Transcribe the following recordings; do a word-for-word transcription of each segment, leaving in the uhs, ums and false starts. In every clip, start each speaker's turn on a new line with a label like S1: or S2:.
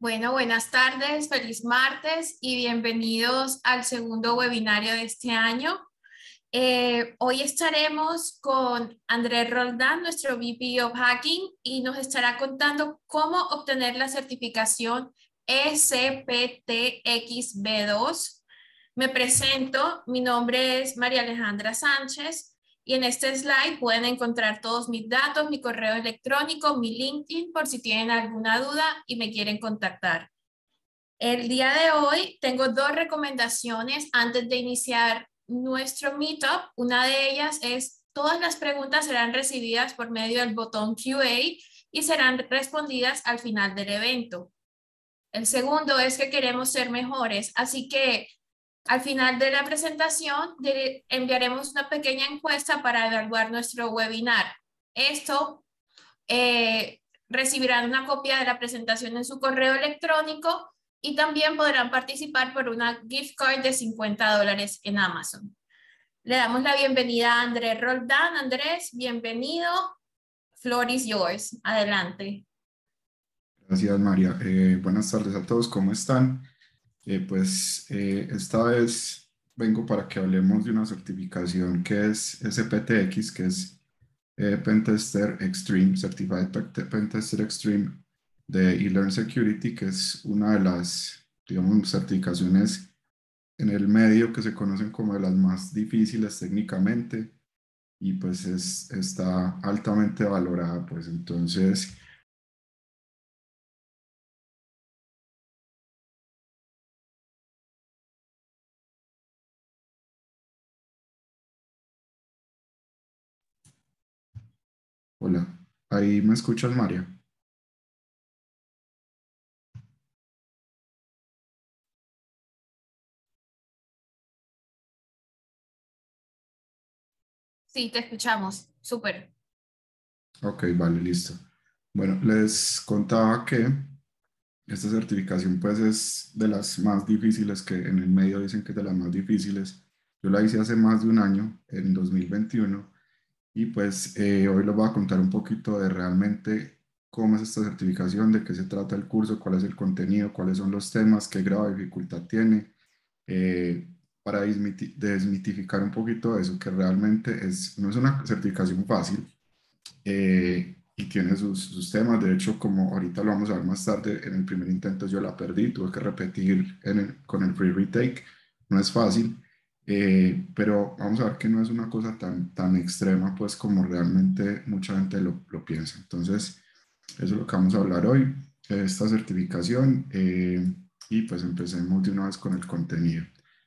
S1: Bueno, buenas tardes, feliz martes y bienvenidos al segundo webinario de este año. Eh, hoy estaremos con Andrés Roldán, nuestro V P of Hacking, y nos estará contando cómo obtener la certificación E C P T X B dos. Me presento, mi nombre es María Alejandra Sánchez y en este slide pueden encontrar todos mis datos, mi correo electrónico, mi LinkedIn, por si tienen alguna duda y me quieren contactar. El día de hoy tengo dos recomendaciones antes de iniciar nuestro meetup. Una de ellas es: todas las preguntas serán recibidas por medio del botón Q A y serán respondidas al final del evento. El segundo es que queremos ser mejores, así que al final de la presentación enviaremos una pequeña encuesta para evaluar nuestro webinar. Esto eh, recibirán una copia de la presentación en su correo electrónico y también podrán participar por una gift card de cincuenta dólares en Amazon. Le damos la bienvenida a Andrés Roldán. Andrés, bienvenido. Floor is yours. Adelante.
S2: Gracias, María. Eh, buenas tardes a todos, ¿cómo están? Eh, pues eh, esta vez vengo para que hablemos de una certificación que es S P T X, que es eh, Pentester Extreme, Certified Pentester Extreme de eLearn Security, que es una de las, digamos, certificaciones en el medio que se conocen como de las más difíciles técnicamente y pues es, está altamente valorada, pues entonces... Hola, ¿ahí me escuchas, María?
S1: Sí, te escuchamos. Súper.
S2: Ok, vale, listo. Bueno, les contaba que esta certificación pues es de las más difíciles, que en el medio dicen que es de las más difíciles. Yo la hice hace más de un año, en dos mil veintiuno, y pues eh, hoy les voy a contar un poquito de realmente cómo es esta certificación, de qué se trata el curso, cuál es el contenido, cuáles son los temas, qué grado de dificultad tiene, eh, para desmiti- desmitificar un poquito eso, que realmente es, no es una certificación fácil. Eh, y tiene sus, sus temas. De hecho, como ahorita lo vamos a ver más tarde, en el primer intento yo la perdí, tuve que repetir en el, con el free retake, no es fácil, eh, pero vamos a ver que no es una cosa tan, tan extrema pues como realmente mucha gente lo, lo piensa. Entonces, eso es lo que vamos a hablar hoy, esta certificación, eh, y pues empecemos de una vez con el contenido.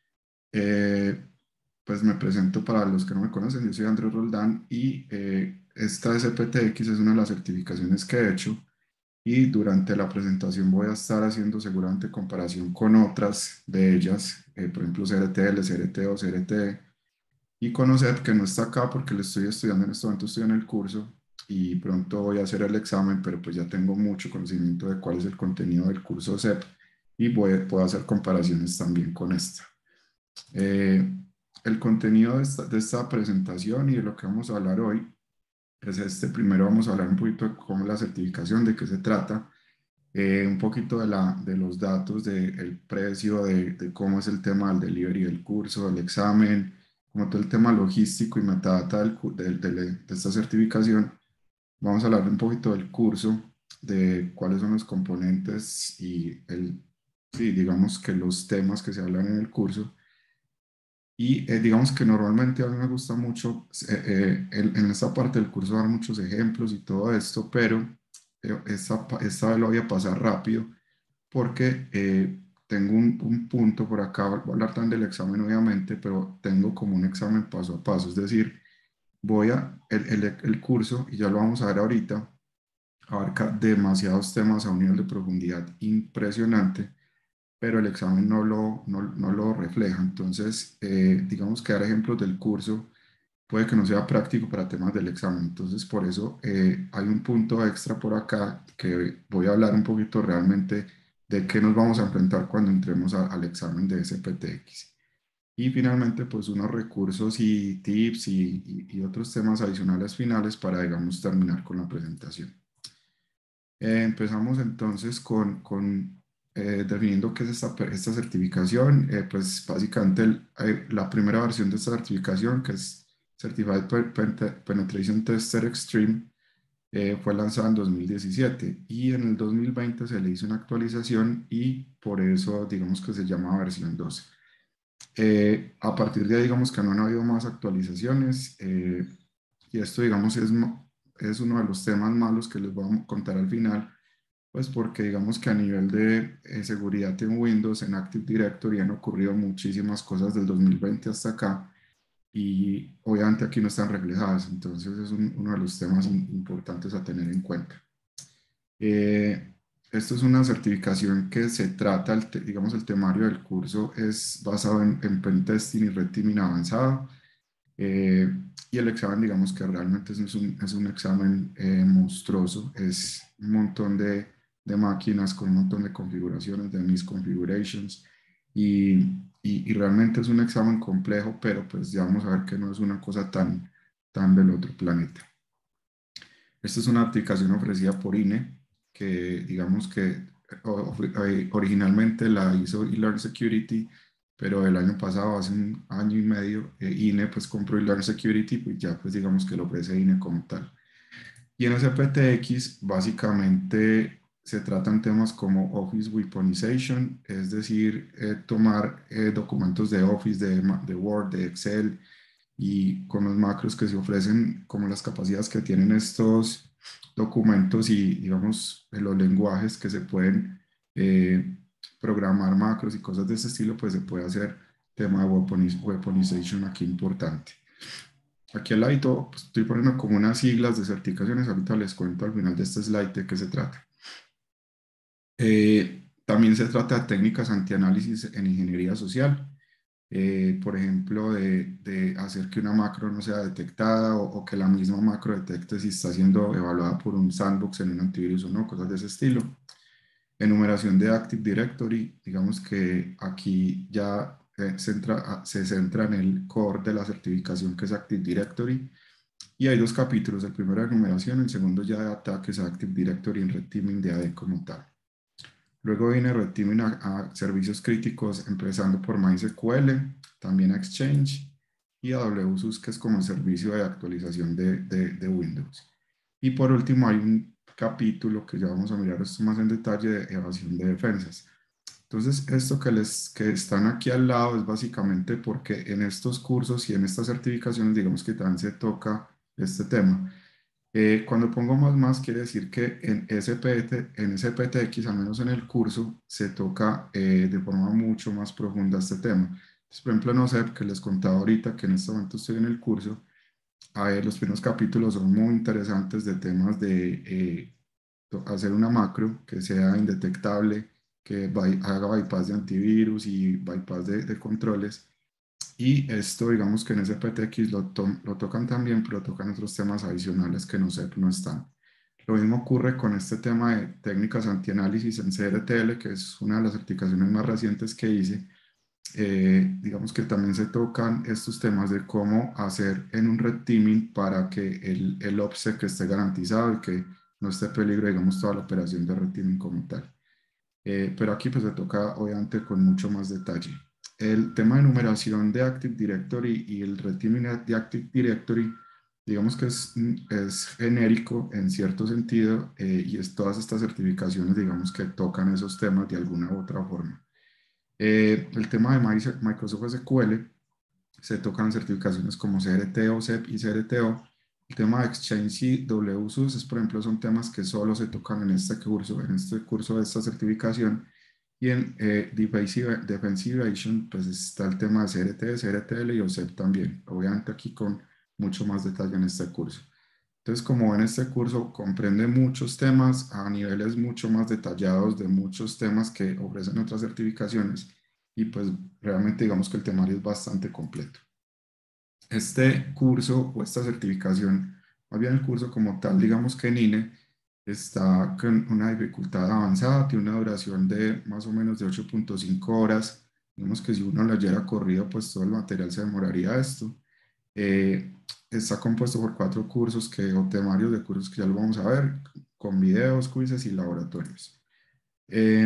S2: Eh, pues me presento para los que no me conocen, yo soy Andrés Roldán y eh, esta S P T X es una de las certificaciones que he hecho y durante la presentación voy a estar haciendo seguramente comparación con otras de ellas, eh, por ejemplo C R T L, C R T o C R T E, y con O S E P, que no está acá porque le estoy estudiando en este momento, estoy en el curso y pronto voy a hacer el examen, pero pues ya tengo mucho conocimiento de cuál es el contenido del curso O S E P y voy, puedo hacer comparaciones también con esta. Eh, el contenido de esta, de esta presentación y de lo que vamos a hablar hoy es este. Primero vamos a hablar un poquito de cómo es la certificación, de qué se trata, eh, un poquito de, la, de los datos, del precio, de, de cómo es el tema del delivery del curso, del examen, como todo el tema logístico y metadata del, de, de, de esta certificación. Vamos a hablar un poquito del curso, de cuáles son los componentes y el, sí, digamos que los temas que se hablan en el curso. Y eh, digamos que normalmente a mí me gusta mucho eh, eh, en, en esta parte del curso dar muchos ejemplos y todo esto, pero eh, esta, pa- esta vez lo voy a pasar rápido porque eh, tengo un, un punto por acá, voy a hablar también del examen obviamente, pero tengo como un examen paso a paso, es decir, voy a, el, el, el curso, y ya lo vamos a ver ahorita, abarca demasiados temas a un nivel de profundidad impresionante, pero el examen no lo, no, no lo refleja. Entonces, eh, digamos que dar ejemplos del curso puede que no sea práctico para temas del examen. Entonces, por eso eh, hay un punto extra por acá que voy a hablar un poquito realmente de qué nos vamos a enfrentar cuando entremos a, al examen de S P T X. Y finalmente, pues unos recursos y tips y, y, y otros temas adicionales finales para, digamos, terminar con la presentación. Eh, empezamos entonces con, con eh, definiendo qué es esta, esta certificación, eh, pues básicamente el, eh, la primera versión de esta certificación, que es Certified Penetration Tester Extreme, eh, fue lanzada en dos mil diecisiete y en el dos mil veinte se le hizo una actualización y por eso digamos que se llama versión doce. Eh, a partir de ahí digamos que no han habido más actualizaciones eh, y esto digamos es, es uno de los temas malos que les voy a contar al final, pues porque digamos que a nivel de eh, seguridad en Windows, en Active Directory han ocurrido muchísimas cosas del dos mil veinte hasta acá y obviamente aquí no están reflejadas, entonces es un, uno de los temas importantes a tener en cuenta. Eh, Esto es una certificación que se trata, el te, digamos el temario del curso es basado en, en pentesting y red teaming avanzado eh, y el examen digamos que realmente es un, es un examen eh, monstruoso, es un montón de, de máquinas con un montón de configuraciones, de misconfigurations y, y, y realmente es un examen complejo, pero pues ya vamos a ver que no es una cosa tan, tan del otro planeta. Esta es una aplicación ofrecida por I N E, que digamos que originalmente la hizo eLearn Security, pero el año pasado, hace un año y medio, eh, I N E pues compró eLearn Security, pues ya pues digamos que lo ofrece I N E como tal. Y en ese P T X básicamente se tratan temas como Office Weaponization, es decir, eh, tomar eh, documentos de Office, de, de Word, de Excel, y con los macros que se ofrecen, como las capacidades que tienen estos documentos y, digamos, los lenguajes que se pueden eh, programar macros y cosas de ese estilo, pues se puede hacer tema de weaponiz weaponization aquí importante. Aquí al lado pues, estoy poniendo como unas siglas de certificaciones, ahorita les cuento al final de este slide de qué se trata. Eh, también se trata de técnicas antianálisis en ingeniería social. Eh, por ejemplo, de, de, hacer que una macro no sea detectada o, o, que la misma macro detecte si está siendo evaluada por un sandbox en un antivirus o no, cosas de ese estilo. Enumeración de Active Directory, digamos que aquí ya eh, centra, se centra en el core de la certificación que es Active Directory y hay dos capítulos, el primero de enumeración, el segundo ya de ataques a Active Directory en Red Teaming de A D como tal. Luego viene Red Teaming a, a servicios críticos, empezando por MySQL, también a Exchange y a W S U S, que es como el servicio de actualización de, de, de Windows. Y por último hay un capítulo que ya vamos a mirar esto más en detalle de evasión de defensas. Entonces, esto que, les, que están aquí al lado es básicamente porque en estos cursos y en estas certificaciones, digamos que también se toca este tema. Eh, cuando pongo más más, quiere decir que en S P T, en S P T X, al menos en el curso, se toca eh, de forma mucho más profunda este tema. Entonces, por ejemplo, no sé, que les contaba ahorita que en este momento estoy en el curso, a ver, los primeros capítulos son muy interesantes de temas de eh, hacer una macro que sea indetectable, que by, haga bypass de antivirus y bypass de, de controles. Y esto, digamos que en ese P T X lo, to lo tocan también, pero tocan otros temas adicionales que no sé, no están. Lo mismo ocurre con este tema de técnicas antianálisis en C R T L, que es una de las certificaciones más recientes que hice. Eh, digamos que también se tocan estos temas de cómo hacer en un red teaming para que el, el OPSEC esté garantizado y que no esté en peligro, digamos, toda la operación de red teaming como tal. Eh, pero aquí pues se toca obviamente con mucho más detalle. El tema de numeración de Active Directory y el red teaming de Active Directory, digamos que es, es genérico en cierto sentido eh, y es todas estas certificaciones, digamos que tocan esos temas de alguna u otra forma. Eh, el tema de Microsoft S Q L se tocan certificaciones como C R T O, C E P y C R T O. El tema de Exchange y W S U S, es, por ejemplo, son temas que solo se tocan en este curso, en este curso de esta certificación. Y en eh, Defensivation, pues está el tema de C R T, C R T L y O S E P también. Obviamente aquí con mucho más detalle en este curso. Entonces, como en este curso comprende muchos temas a niveles mucho más detallados de muchos temas que ofrecen otras certificaciones y pues realmente digamos que el temario es bastante completo. Este curso o esta certificación, más bien el curso como tal, digamos que en I N E está con una dificultad avanzada, tiene una duración de más o menos de ocho punto cinco horas. Digamos que si uno lo leyera corrido, pues todo el material se demoraría esto. Eh, Está compuesto por cuatro cursos que, o temarios de cursos que ya lo vamos a ver, con videos, quizzes y laboratorios. Eh,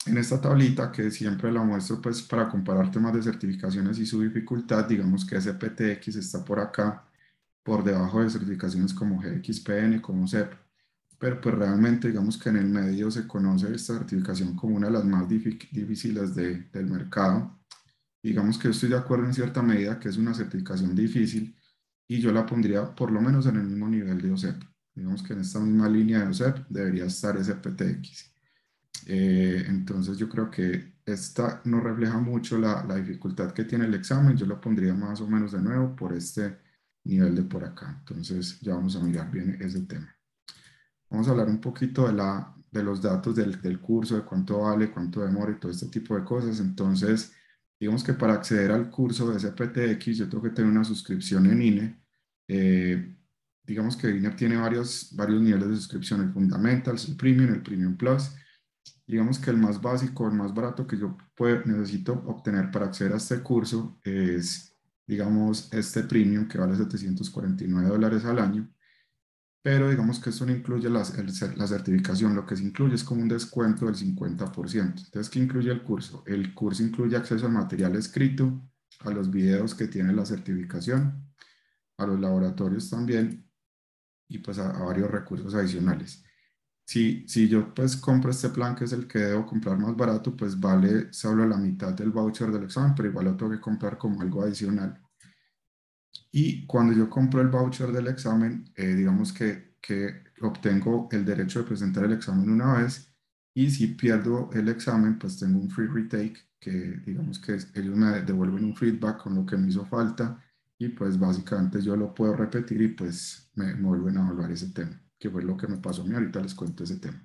S2: en esta tablita, que siempre la muestro pues para comparar temas de certificaciones y su dificultad, digamos que S P T X está por acá, por debajo de certificaciones como G X P N, como C E P. Pero pues realmente digamos que en el medio se conoce esta certificación como una de las más difíciles de, del mercado. Digamos que estoy de acuerdo en cierta medida que es una certificación difícil y yo la pondría por lo menos en el mismo nivel de O S E P. Digamos que en esta misma línea de O S E P debería estar S P T X. Eh, entonces yo creo que esta no refleja mucho la, la dificultad que tiene el examen. Yo lo pondría más o menos de nuevo por este nivel de por acá. Entonces ya vamos a mirar bien ese tema. Vamos a hablar un poquito de, la, de los datos del, del curso, de cuánto vale, cuánto demora y todo este tipo de cosas. Entonces, digamos que para acceder al curso de S P T X yo tengo que tener una suscripción en I N E. Eh, digamos que I N E tiene varios, varios niveles de suscripción, el Fundamentals, el Premium, el Premium Plus. Digamos que el más básico, el más barato que yo puedo, necesito obtener para acceder a este curso es, digamos, este Premium que vale setecientos cuarenta y nueve dólares al año. Pero digamos que esto no incluye la, el, la certificación, lo que se incluye es como un descuento del cincuenta por ciento. Entonces, ¿qué incluye el curso? El curso incluye acceso al material escrito, a los videos que tiene la certificación, a los laboratorios también y pues a, a varios recursos adicionales. Si, si yo pues compro este plan, que es el que debo comprar más barato, pues vale solo la mitad del voucher del examen, pero igual lo tengo que comprar como algo adicional. Y cuando yo compro el voucher del examen, eh, digamos que, que obtengo el derecho de presentar el examen una vez y si pierdo el examen, pues tengo un free retake, que digamos que ellos me devuelven un feedback con lo que me hizo falta y pues básicamente yo lo puedo repetir y pues me, me vuelven a evaluar ese tema, que fue lo que me pasó a mí. Ahorita les cuento ese tema.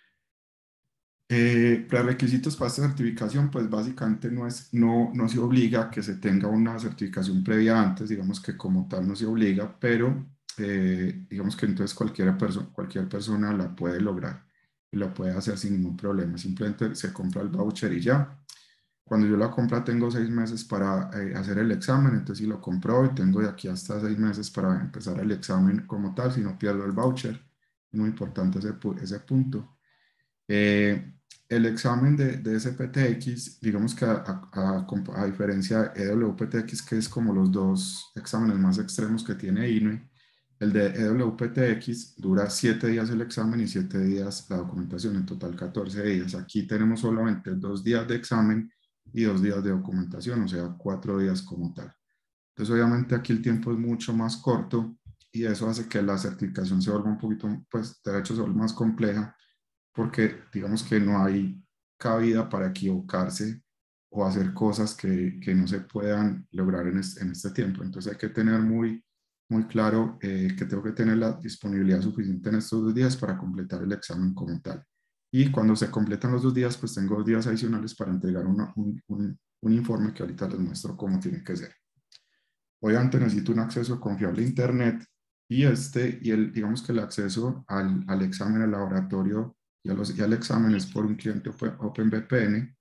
S2: Eh, prerequisitos para esta certificación, pues básicamente no, es, no, no se obliga a que se tenga una certificación previa antes, digamos que como tal no se obliga, pero eh, digamos que entonces cualquier, perso cualquier persona la puede lograr y la puede hacer sin ningún problema, simplemente se compra el voucher y ya. Cuando yo la compra tengo seis meses para eh, hacer el examen, entonces si lo compro hoy tengo de aquí hasta seis meses para empezar el examen como tal, si no pierdo el voucher, muy importante ese, ese punto. Eh, el examen de, de S P T X, digamos que a, a, a, a diferencia de E W P T X, que es como los dos exámenes más extremos que tiene I N E, el de E W P T X dura siete días el examen y siete días la documentación, en total catorce días. Aquí tenemos solamente dos días de examen y dos días de documentación, o sea, cuatro días como tal. Entonces, obviamente aquí el tiempo es mucho más corto y eso hace que la certificación se vuelva un poquito, pues, de hecho, se vuelva más compleja porque digamos que no hay cabida para equivocarse o hacer cosas que, que no se puedan lograr en este, en este tiempo. Entonces hay que tener muy, muy claro eh, que tengo que tener la disponibilidad suficiente en estos dos días para completar el examen como tal. Y cuando se completan los dos días, pues tengo dos días adicionales para entregar una, un, un, un informe que ahorita les muestro cómo tiene que ser. Obviamente necesito un acceso confiable a Internet y este, y el, digamos que el acceso al, al examen, al laboratorio y, a los, y al examen es por un cliente OpenVPN.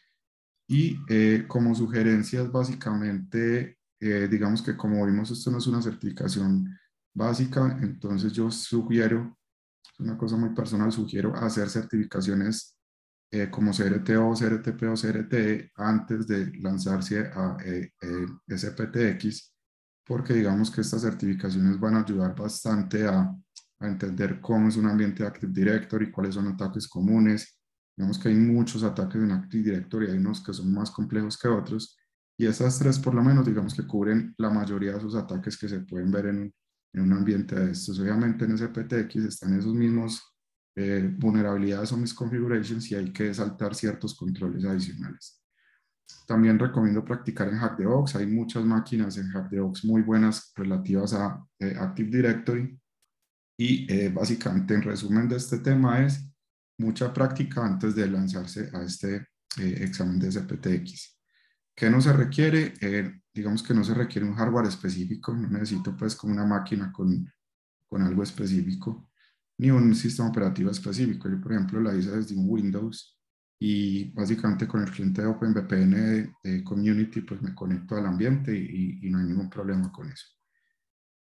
S2: Y eh, como sugerencias, básicamente, eh, digamos que como vimos, esto no es una certificación básica, entonces yo sugiero, es una cosa muy personal, sugiero hacer certificaciones eh, como C R T O, C R T P o C R T E antes de lanzarse a eh, eh, S P T X, porque digamos que estas certificaciones van a ayudar bastante a, a entender cómo es un ambiente de Active Directory, cuáles son ataques comunes. Digamos que hay muchos ataques en Active Directory, hay unos que son más complejos que otros, y estas tres por lo menos digamos que cubren la mayoría de esos ataques que se pueden ver en un, en un ambiente de estos. Obviamente en S P T X están esos mismos eh, vulnerabilidades o misconfigurations y hay que saltar ciertos controles adicionales. También recomiendo practicar en HackTheBox. Hay muchas máquinas en HackTheBox muy buenas relativas a eh, Active Directory. Y eh, básicamente, en resumen de este tema, es mucha práctica antes de lanzarse a este eh, examen de S P T X. ¿Qué no se requiere? Eh, digamos que no se requiere un hardware específico. No necesito pues como una máquina con, con algo específico, ni un sistema operativo específico. Yo, por ejemplo, la hice desde un Windows y básicamente con el cliente de OpenVPN de, de Community, pues me conecto al ambiente y, y no hay ningún problema con eso.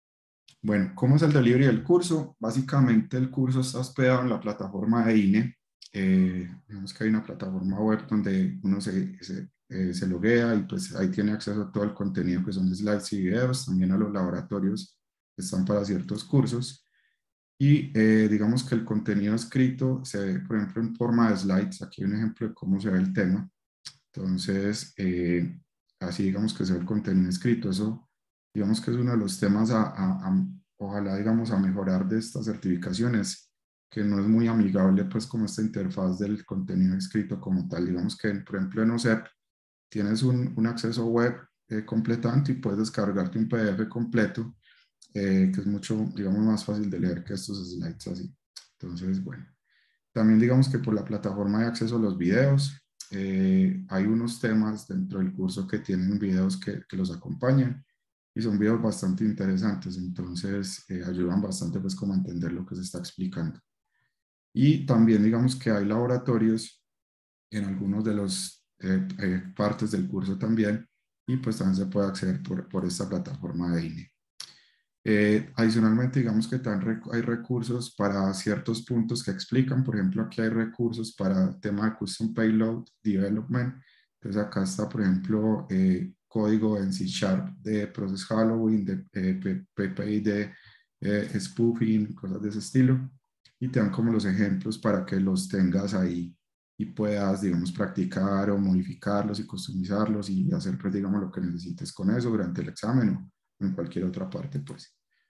S2: Bueno, ¿cómo es el delivery del curso? Básicamente el curso está hospedado en la plataforma de I N E. Eh, digamos que hay una plataforma web donde uno se, se, eh, se loguea y pues ahí tiene acceso a todo el contenido que son slides y videos, también a los laboratorios que están para ciertos cursos. Y eh, digamos que el contenido escrito se ve, por ejemplo, en forma de slides. Aquí hay un ejemplo de cómo se ve el tema. Entonces, eh, así digamos que se ve el contenido escrito. Eso, digamos que es uno de los temas a, a, a, ojalá, digamos, a mejorar de estas certificaciones, que no es muy amigable, pues, como esta interfaz del contenido escrito como tal. Digamos que, por ejemplo, en O S E P tienes un, un acceso web eh, completante y puedes descargarte un P D F completo, eh, que es mucho, digamos, más fácil de leer que estos slides así. Entonces, bueno. También digamos que por la plataforma de acceso a los videos, eh, hay unos temas dentro del curso que tienen videos que, que los acompañan y son videos bastante interesantes, entonces eh, ayudan bastante pues como a entender lo que se está explicando. Y también digamos que hay laboratorios en algunos de los eh, eh, partes del curso también y pues también se puede acceder por, por esta plataforma de I N E. Eh, adicionalmente, digamos que también hay recursos para ciertos puntos que explican. Por ejemplo, aquí hay recursos para el tema de Custom Payload Development. Entonces, acá está, por ejemplo, eh, código en C Sharp de Process Halloween, de eh, P P I, de eh, spoofing, cosas de ese estilo. Y te dan como los ejemplos para que los tengas ahí y puedas, digamos, practicar o modificarlos y customizarlos y hacer, pues, digamos, lo que necesites con eso durante el examen o en cualquier otra parte, pues.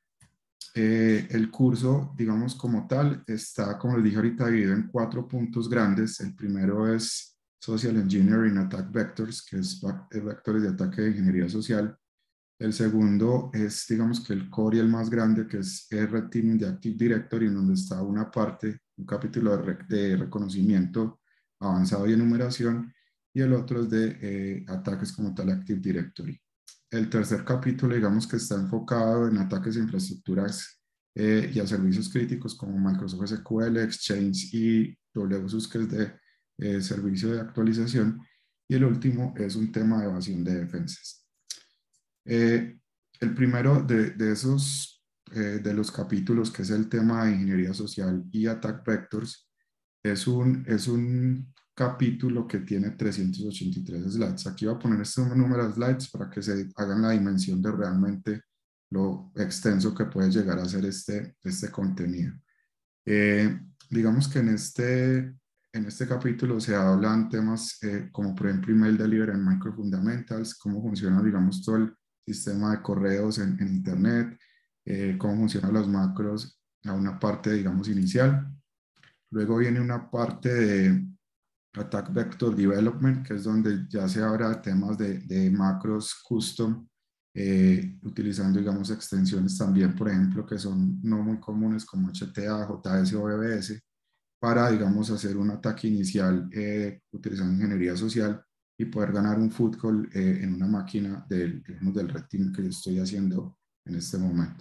S2: Eh, el curso, digamos como tal, está, como les dije ahorita, dividido en cuatro puntos grandes. El primero es Social Engineering Attack Vectors, que es vectores de ataque de ingeniería social. El segundo es, digamos que el core y el más grande, que es Red Teaming de Active Directory, en donde está una parte, un capítulo de, rec de reconocimiento avanzado y enumeración, y el otro es de eh, ataques como tal Active Directory. El tercer capítulo, digamos que está enfocado en ataques a infraestructuras eh, y a servicios críticos como Microsoft S Q L, Exchange y W S U S, que es de eh, servicio de actualización. Y el último es un tema de evasión de defensas. Eh, el primero de, de esos, eh, de los capítulos, que es el tema de ingeniería social y attack vectors, es un, es un capítulo que tiene trescientos ochenta y tres slides. Aquí voy a poner este número de slides para que se hagan la dimensión de realmente lo extenso que puede llegar a ser este, este contenido. Eh, digamos que en este, en este capítulo se hablan temas eh, como por ejemplo Email Delivery and Micro Fundamentals, cómo funciona, digamos, todo el sistema de correos en, en Internet, eh, cómo funcionan los macros a una parte, digamos, inicial. Luego viene una parte de Attack Vector Development, que es donde ya se habla temas de, de macros custom, eh, utilizando, digamos, extensiones también, por ejemplo, que son no muy comunes como H T A, J S o B B S, para, digamos, hacer un ataque inicial eh, utilizando ingeniería social y poder ganar un foot call eh, en una máquina del, digamos, del red team que yo estoy haciendo en este momento.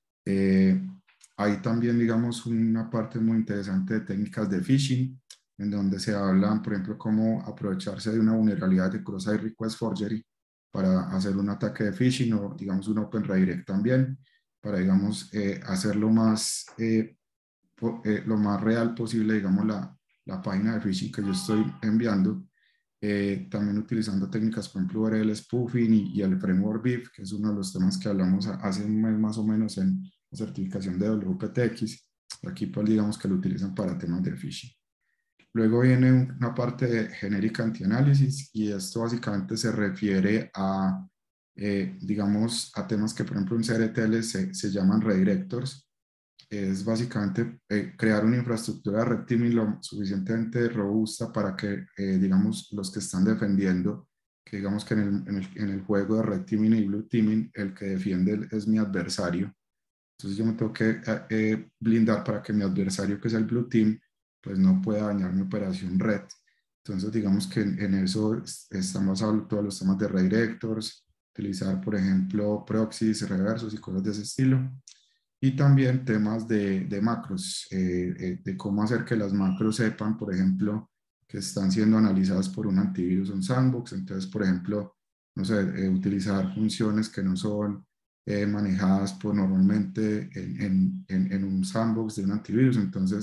S2: Eh, hay también, digamos, una parte muy interesante de técnicas de phishing, en donde se hablan, por ejemplo, cómo aprovecharse de una vulnerabilidad de cross-site request forgery para hacer un ataque de phishing o, digamos, un open redirect también, para, digamos, eh, hacerlo más, eh, po, eh, lo más real posible, digamos, la, la página de phishing que yo estoy enviando. Eh, también utilizando técnicas, por ejemplo, el spoofing y, y el framework B I F, que es uno de los temas que hablamos hace un mes más o menos en la certificación de W P T X. Aquí, pues, digamos que lo utilizan para temas de phishing. Luego viene una parte de generic anti-análisis y esto básicamente se refiere a, eh, digamos, a temas que, por ejemplo, en C R T L se, se llaman redirectors. Es básicamente eh, crear una infraestructura de red teaming lo suficientemente robusta para que, eh, digamos, los que están defendiendo, que digamos que en el, en, el, en el juego de red teaming y blue teaming, el que defiende es mi adversario. Entonces yo me tengo que eh, blindar para que mi adversario, que es el blue team, pues no pueda dañar mi operación red. Entonces digamos que en, en eso estamos hablando todos los temas de redirectors, utilizar, por ejemplo, proxies, reversos y cosas de ese estilo. Y también temas de, de macros, eh, eh, de cómo hacer que las macros sepan, por ejemplo, que están siendo analizadas por un antivirus o un sandbox. Entonces, por ejemplo, no sé, eh, utilizar funciones que no son eh, manejadas por normalmente en, en, en, en un sandbox de un antivirus. Entonces,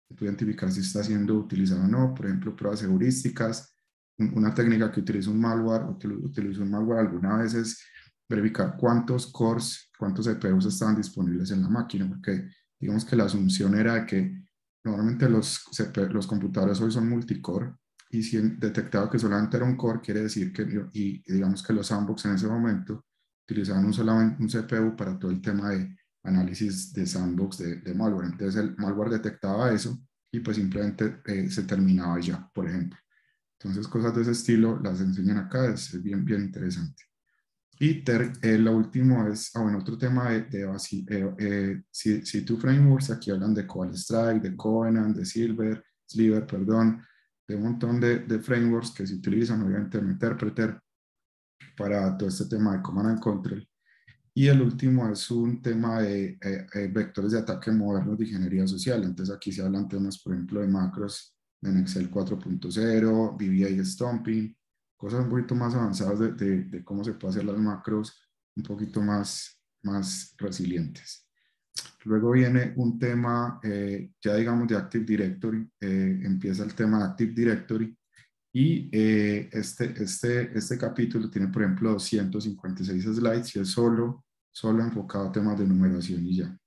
S2: tú identificar si está siendo utilizado o no, por ejemplo, pruebas heurísticas. Una técnica que utiliza un malware o que utiliza un malware alguna vez es verificar cuántos cores, cuántos C P Us estaban disponibles en la máquina, porque digamos que la asunción era de que normalmente los, C P, los computadores hoy son multicore, y si han detectado que solamente era un core, quiere decir que, y, y digamos que los sandbox en ese momento utilizaban un, solamente un C P U para todo el tema de análisis de sandbox de, de malware. Entonces el malware detectaba eso y pues simplemente eh, se terminaba ya, por ejemplo. Entonces cosas de ese estilo las enseñan acá, es, es bien, bien interesante. Y ter, eh, lo último es, ah, bueno, otro tema de, de eh, eh, C dos Frameworks, aquí hablan de Cobalt Strike, de Covenant, de Silver, Sliver, perdón, de un montón de, de frameworks que se utilizan, obviamente, en Interpreter para todo este tema de Command and Control. Y el último es un tema de eh, eh, vectores de ataque modernos de ingeniería social. Entonces aquí se hablan temas, por ejemplo, de macros en Excel cuatro punto cero, V B A Stomping, cosas un poquito más avanzadas de, de, de cómo se puede hacer las macros un poquito más, más resilientes. Luego viene un tema, eh, ya digamos, de Active Directory. Eh, empieza el tema de Active Directory. Y eh, este, este, este capítulo tiene, por ejemplo, doscientos cincuenta y seis slides y es solo, solo enfocado a temas de numeración y ya.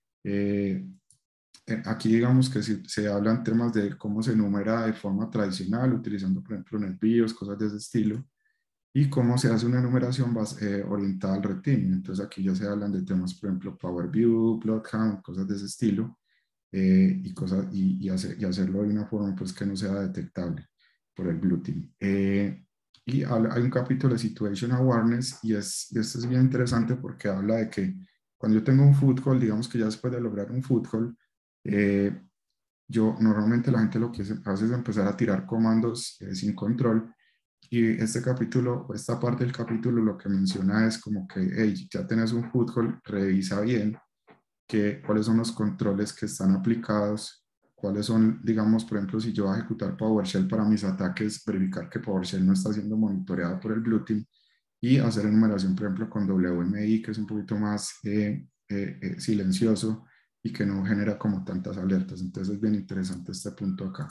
S2: Eh, aquí digamos que se, se hablan temas de cómo se numera de forma tradicional, utilizando, por ejemplo, NetBIOS, cosas de ese estilo, y cómo se hace una numeración base, eh, orientada al red teaming. Entonces aquí ya se hablan de temas, por ejemplo, PowerView, Bloodhound, cosas de ese estilo, eh, y, cosas, y, y, hacer, y hacerlo de una forma pues, que no sea detectable por el Blue Team. Eh, y habla, hay un capítulo de Situation Awareness y es, esto es bien interesante porque habla de que cuando yo tengo un foothold, digamos que ya después de lograr un foothold, eh, yo normalmente la gente lo que hace es empezar a tirar comandos eh, sin control. Y este capítulo, esta parte del capítulo lo que menciona es como que, hey, ya tenés un foothold, revisa bien que, cuáles son los controles que están aplicados, cuáles son, digamos, por ejemplo, si yo voy a ejecutar PowerShell para mis ataques, verificar que PowerShell no está siendo monitoreado por el Blue Team y hacer enumeración, por ejemplo, con W M I, que es un poquito más eh, eh, eh, silencioso y que no genera como tantas alertas. Entonces es bien interesante este punto acá.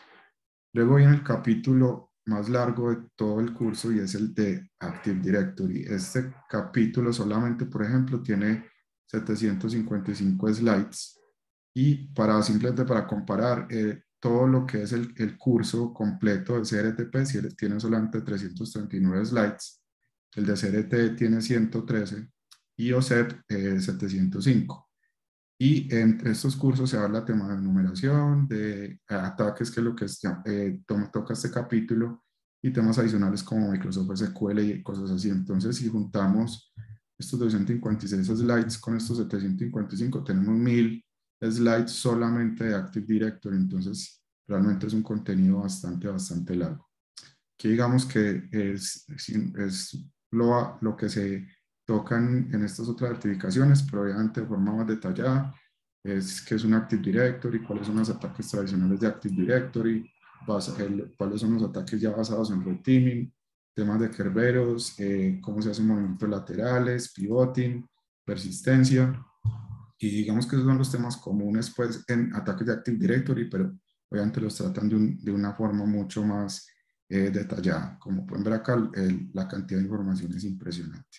S2: Luego viene el capítulo más largo de todo el curso y es el de Active Directory. Este capítulo solamente, por ejemplo, tiene setecientos cincuenta y cinco slides y para simplemente para comparar eh, todo lo que es el, el curso completo de C R T P tiene solamente trescientos treinta y nueve slides, el de C R T tiene ciento trece y O S E P eh, setecientos cinco. Y entre estos cursos se habla de tema de numeración, de ataques, que es lo que es, eh, to toca este capítulo, y temas adicionales como Microsoft S Q L y cosas así. Entonces, si juntamos estos doscientos cincuenta y seis slides con estos setecientos cincuenta y cinco, tenemos mil slides solamente de Active Directory. Entonces, realmente es un contenido bastante, bastante largo. Aquí digamos que es, es lo, lo que se tocan en estas otras certificaciones, pero obviamente de forma más detallada, es qué es un Active Directory, cuáles son los ataques tradicionales de Active Directory, basa, el, cuáles son los ataques ya basados en red teaming, temas de Kerberos, eh, cómo se hacen movimientos laterales, pivoting, persistencia, y digamos que esos son los temas comunes pues en ataques de Active Directory, pero obviamente los tratan de, un, de una forma mucho más eh, detallada. Como pueden ver acá, el, la cantidad de información es impresionante.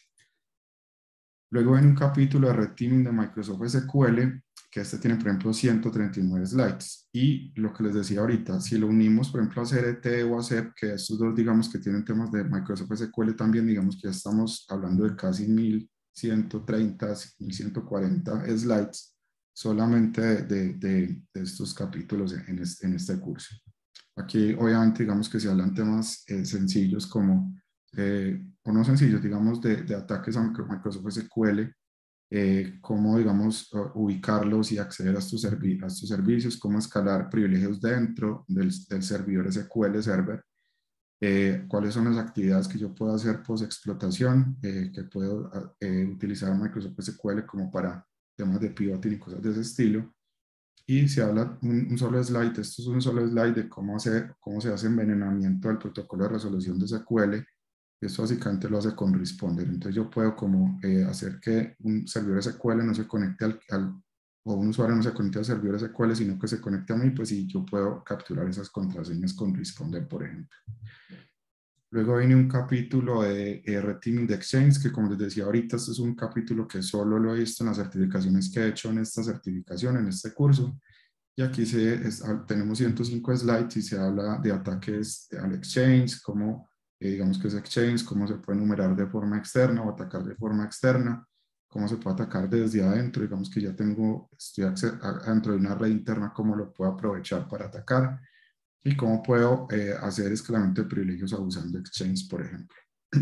S2: Luego en un capítulo de Red Teaming de Microsoft S Q L, que este tiene, por ejemplo, ciento treinta y nueve slides. Y lo que les decía ahorita, si lo unimos, por ejemplo, a C R T o a C E P, que estos dos, digamos, que tienen temas de Microsoft S Q L también, digamos que ya estamos hablando de casi mil ciento treinta, mil ciento cuarenta slides solamente de, de, de, de estos capítulos en este, en este curso. Aquí, obviamente, digamos que se hablan temas eh, sencillos como, eh, o no sencillos, digamos, de, de ataques a Microsoft S Q L, eh, cómo, digamos, ubicarlos y acceder a estos, servi a estos servicios, cómo escalar privilegios dentro del, del servidor S Q L Server, eh, cuáles son las actividades que yo puedo hacer post explotación, eh, que puedo eh, utilizar Microsoft S Q L como para temas de pivoting y cosas de ese estilo. Y se habla un, un solo slide, esto es un solo slide de cómo, hacer, cómo se hace envenenamiento del protocolo de resolución de S Q L. Esto básicamente lo hace con Responder. Entonces yo puedo como eh, hacer que un servidor S Q L no se conecte al, al, o un usuario no se conecte al servidor S Q L, sino que se conecte a mí, pues sí, yo puedo capturar esas contraseñas con Responder, por ejemplo. Luego viene un capítulo de eh, Red Teaming de Exchange, que como les decía ahorita, este es un capítulo que solo lo he visto en las certificaciones que he hecho en esta certificación, en este curso. Y aquí se, es, tenemos ciento cinco slides y se habla de ataques al Exchange, cómo, eh, digamos que es Exchange, cómo se puede enumerar de forma externa o atacar de forma externa, cómo se puede atacar desde adentro, digamos que ya tengo, estoy dentro de una red interna, cómo lo puedo aprovechar para atacar y cómo puedo eh, hacer escalamiento de privilegios abusando de Exchange, por ejemplo.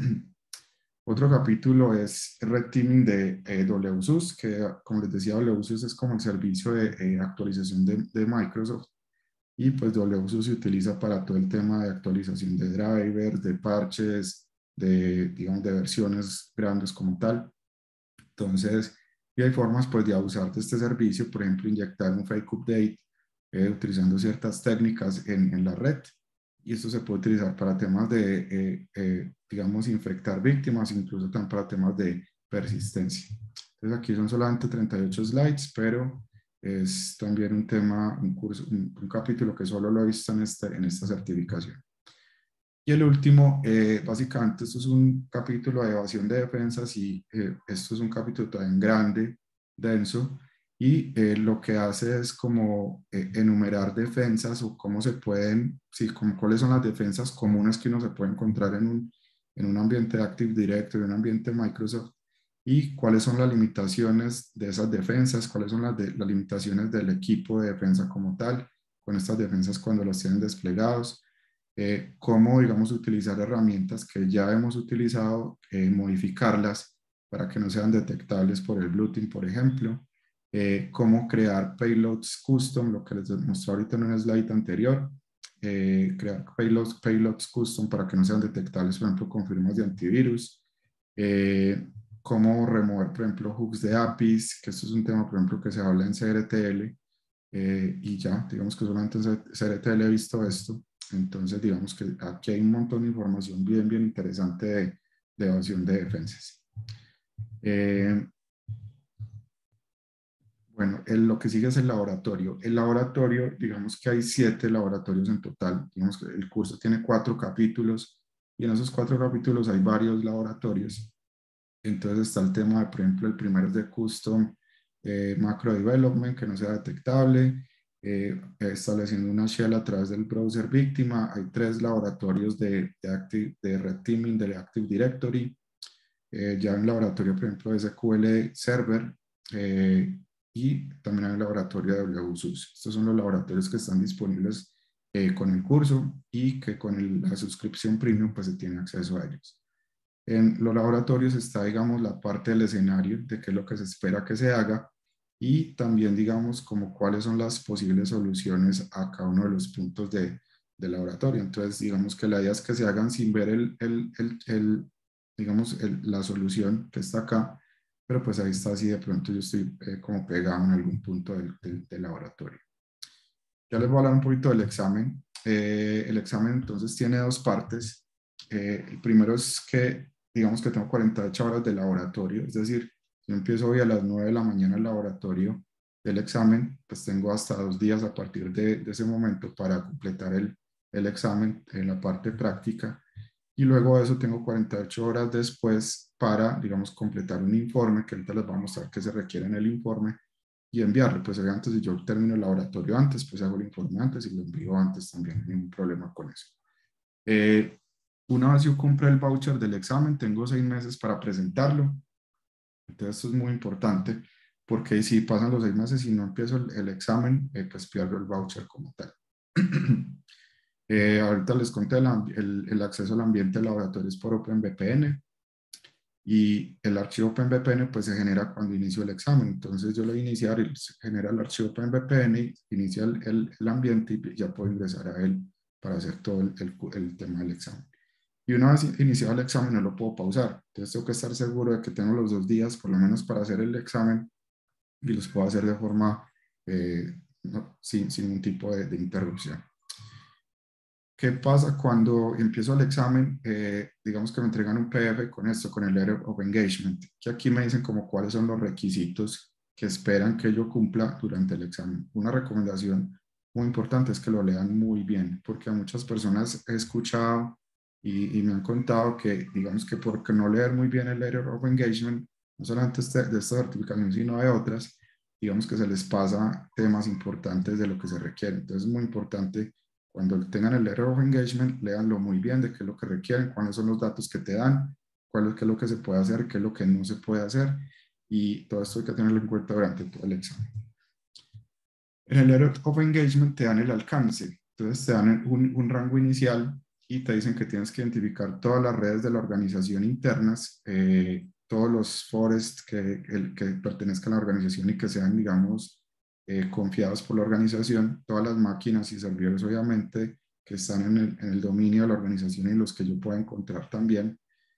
S2: Otro capítulo es Red Teaming de eh, W S U S, que como les decía, W S U S es como el servicio de eh, actualización de, de Microsoft, y pues W S U S se utiliza para todo el tema de actualización de drivers, de parches, de, digamos, de versiones grandes como tal. Entonces, y hay formas pues de abusar de este servicio, por ejemplo, inyectar un fake update eh, utilizando ciertas técnicas en, en la red, y esto se puede utilizar para temas de, eh, eh, digamos, infectar víctimas, incluso también para temas de persistencia. Entonces aquí son solamente treinta y ocho slides, pero es también un tema, un curso, un, un capítulo que solo lo he visto en, este, en esta certificación. Y el último, eh, básicamente, esto es un capítulo de evasión de defensas y eh, esto es un capítulo también grande, denso, y eh, lo que hace es como eh, enumerar defensas o cómo se pueden, sí, como cuáles son las defensas comunes que uno se puede encontrar en un, en un ambiente de Active Directory, en un ambiente Microsoft, y cuáles son las limitaciones de esas defensas, cuáles son las, de, las limitaciones del equipo de defensa como tal, con estas defensas cuando las tienen desplegados. Eh, cómo, digamos, utilizar herramientas que ya hemos utilizado, eh, modificarlas para que no sean detectables por el Blue Team, por ejemplo, eh, cómo crear payloads custom, lo que les mostré ahorita en un slide anterior, eh, crear payloads, payloads custom para que no sean detectables, por ejemplo, con firmas de antivirus, eh, cómo remover, por ejemplo, hooks de A P Is, que esto es un tema, por ejemplo, que se habla en C R T L, eh, y ya, digamos que solamente en C R T L he visto esto. Entonces, digamos que aquí hay un montón de información bien, bien interesante de, de evasión de defensas. Eh, bueno, el, lo que sigue es el laboratorio. El laboratorio, digamos que hay siete laboratorios en total. Digamos que el curso tiene cuatro capítulos y en esos cuatro capítulos hay varios laboratorios. Entonces está el tema de, por ejemplo, el primero es de Custom eh, Macro Development, que no sea detectable, eh, estableciendo una shell a través del browser víctima. Hay tres laboratorios de, de, Active, de Red Teaming de Active Directory, eh, ya hay un laboratorio, por ejemplo, de S Q L Server, eh, y también hay un laboratorio de W S U S. Estos son los laboratorios que están disponibles eh, con el curso y que con el, la suscripción premium pues se tiene acceso a ellos. En los laboratorios está, digamos, la parte del escenario de qué es lo que se espera que se haga y también, digamos, como cuáles son las posibles soluciones a cada uno de los puntos de, del laboratorio. Entonces, digamos que la idea es que se hagan sin ver el, el, el, el digamos, el, la solución que está acá, pero pues ahí está, así de pronto yo estoy eh, como pegado en algún punto del, del, del laboratorio. Ya les voy a hablar un poquito del examen. Eh, el examen entonces tiene dos partes. Eh, el primero es que, digamos que tengo cuarenta y ocho horas de laboratorio, es decir, yo empiezo hoy a las nueve de la mañana el laboratorio del examen, pues tengo hasta dos días a partir de, de ese momento para completar el, el examen en la parte práctica, y luego de eso tengo cuarenta y ocho horas después para, digamos, completar un informe, que ahorita les voy a mostrar qué se requiere en el informe, y enviarlo. Pues obviamente si yo termino el laboratorio antes, pues hago el informe antes y lo envío antes también, no hay ningún problema con eso. Eh, una vez yo compré el voucher del examen, tengo seis meses para presentarlo. Entonces esto es muy importante porque si pasan los seis meses y no empiezo el, el examen, eh, pues pierdo el voucher como tal. eh, ahorita les conté el, el, el acceso al ambiente de laboratorios por OpenVPN. Y el archivo OpenVPN pues se genera cuando inicio el examen. Entonces yo lo voy a iniciar y se genera el archivo OpenVPN, inicia el, el, el ambiente y ya puedo ingresar a él para hacer todo el, el, el tema del examen. Y una vez iniciado el examen no lo puedo pausar. Entonces tengo que estar seguro de que tengo los dos días por lo menos para hacer el examen y los puedo hacer de forma eh, no, sin, sin ningún tipo de, de interrupción. ¿Qué pasa cuando empiezo el examen? Eh, digamos que me entregan un P D F con esto, con el Letter of Engagement, que aquí me dicen como cuáles son los requisitos que esperan que yo cumpla durante el examen. Una recomendación muy importante es que lo lean muy bien, porque a muchas personas he escuchado y, y me han contado que, digamos que por no leer muy bien el Letter of Engagement, no solamente este, de esta certificación, sino de otras, digamos que se les pasa temas importantes de lo que se requiere. Entonces es muy importante, cuando tengan el Letter of Engagement, léanlo muy bien de qué es lo que requieren, cuáles son los datos que te dan, cuál es, qué es lo que se puede hacer, qué es lo que no se puede hacer, y todo esto hay que tenerlo en cuenta durante todo el examen. En el Letter of Engagement te dan el alcance, entonces te dan un, un rango inicial y te dicen que tienes que identificar todas las redes de la organización internas, eh, todos los forests que, el, que pertenezcan a la organización y que sean, digamos, eh, confiados por la organización, todas las máquinas y servidores, obviamente, que están en el, en el dominio de la organización y los que yo pueda encontrar también.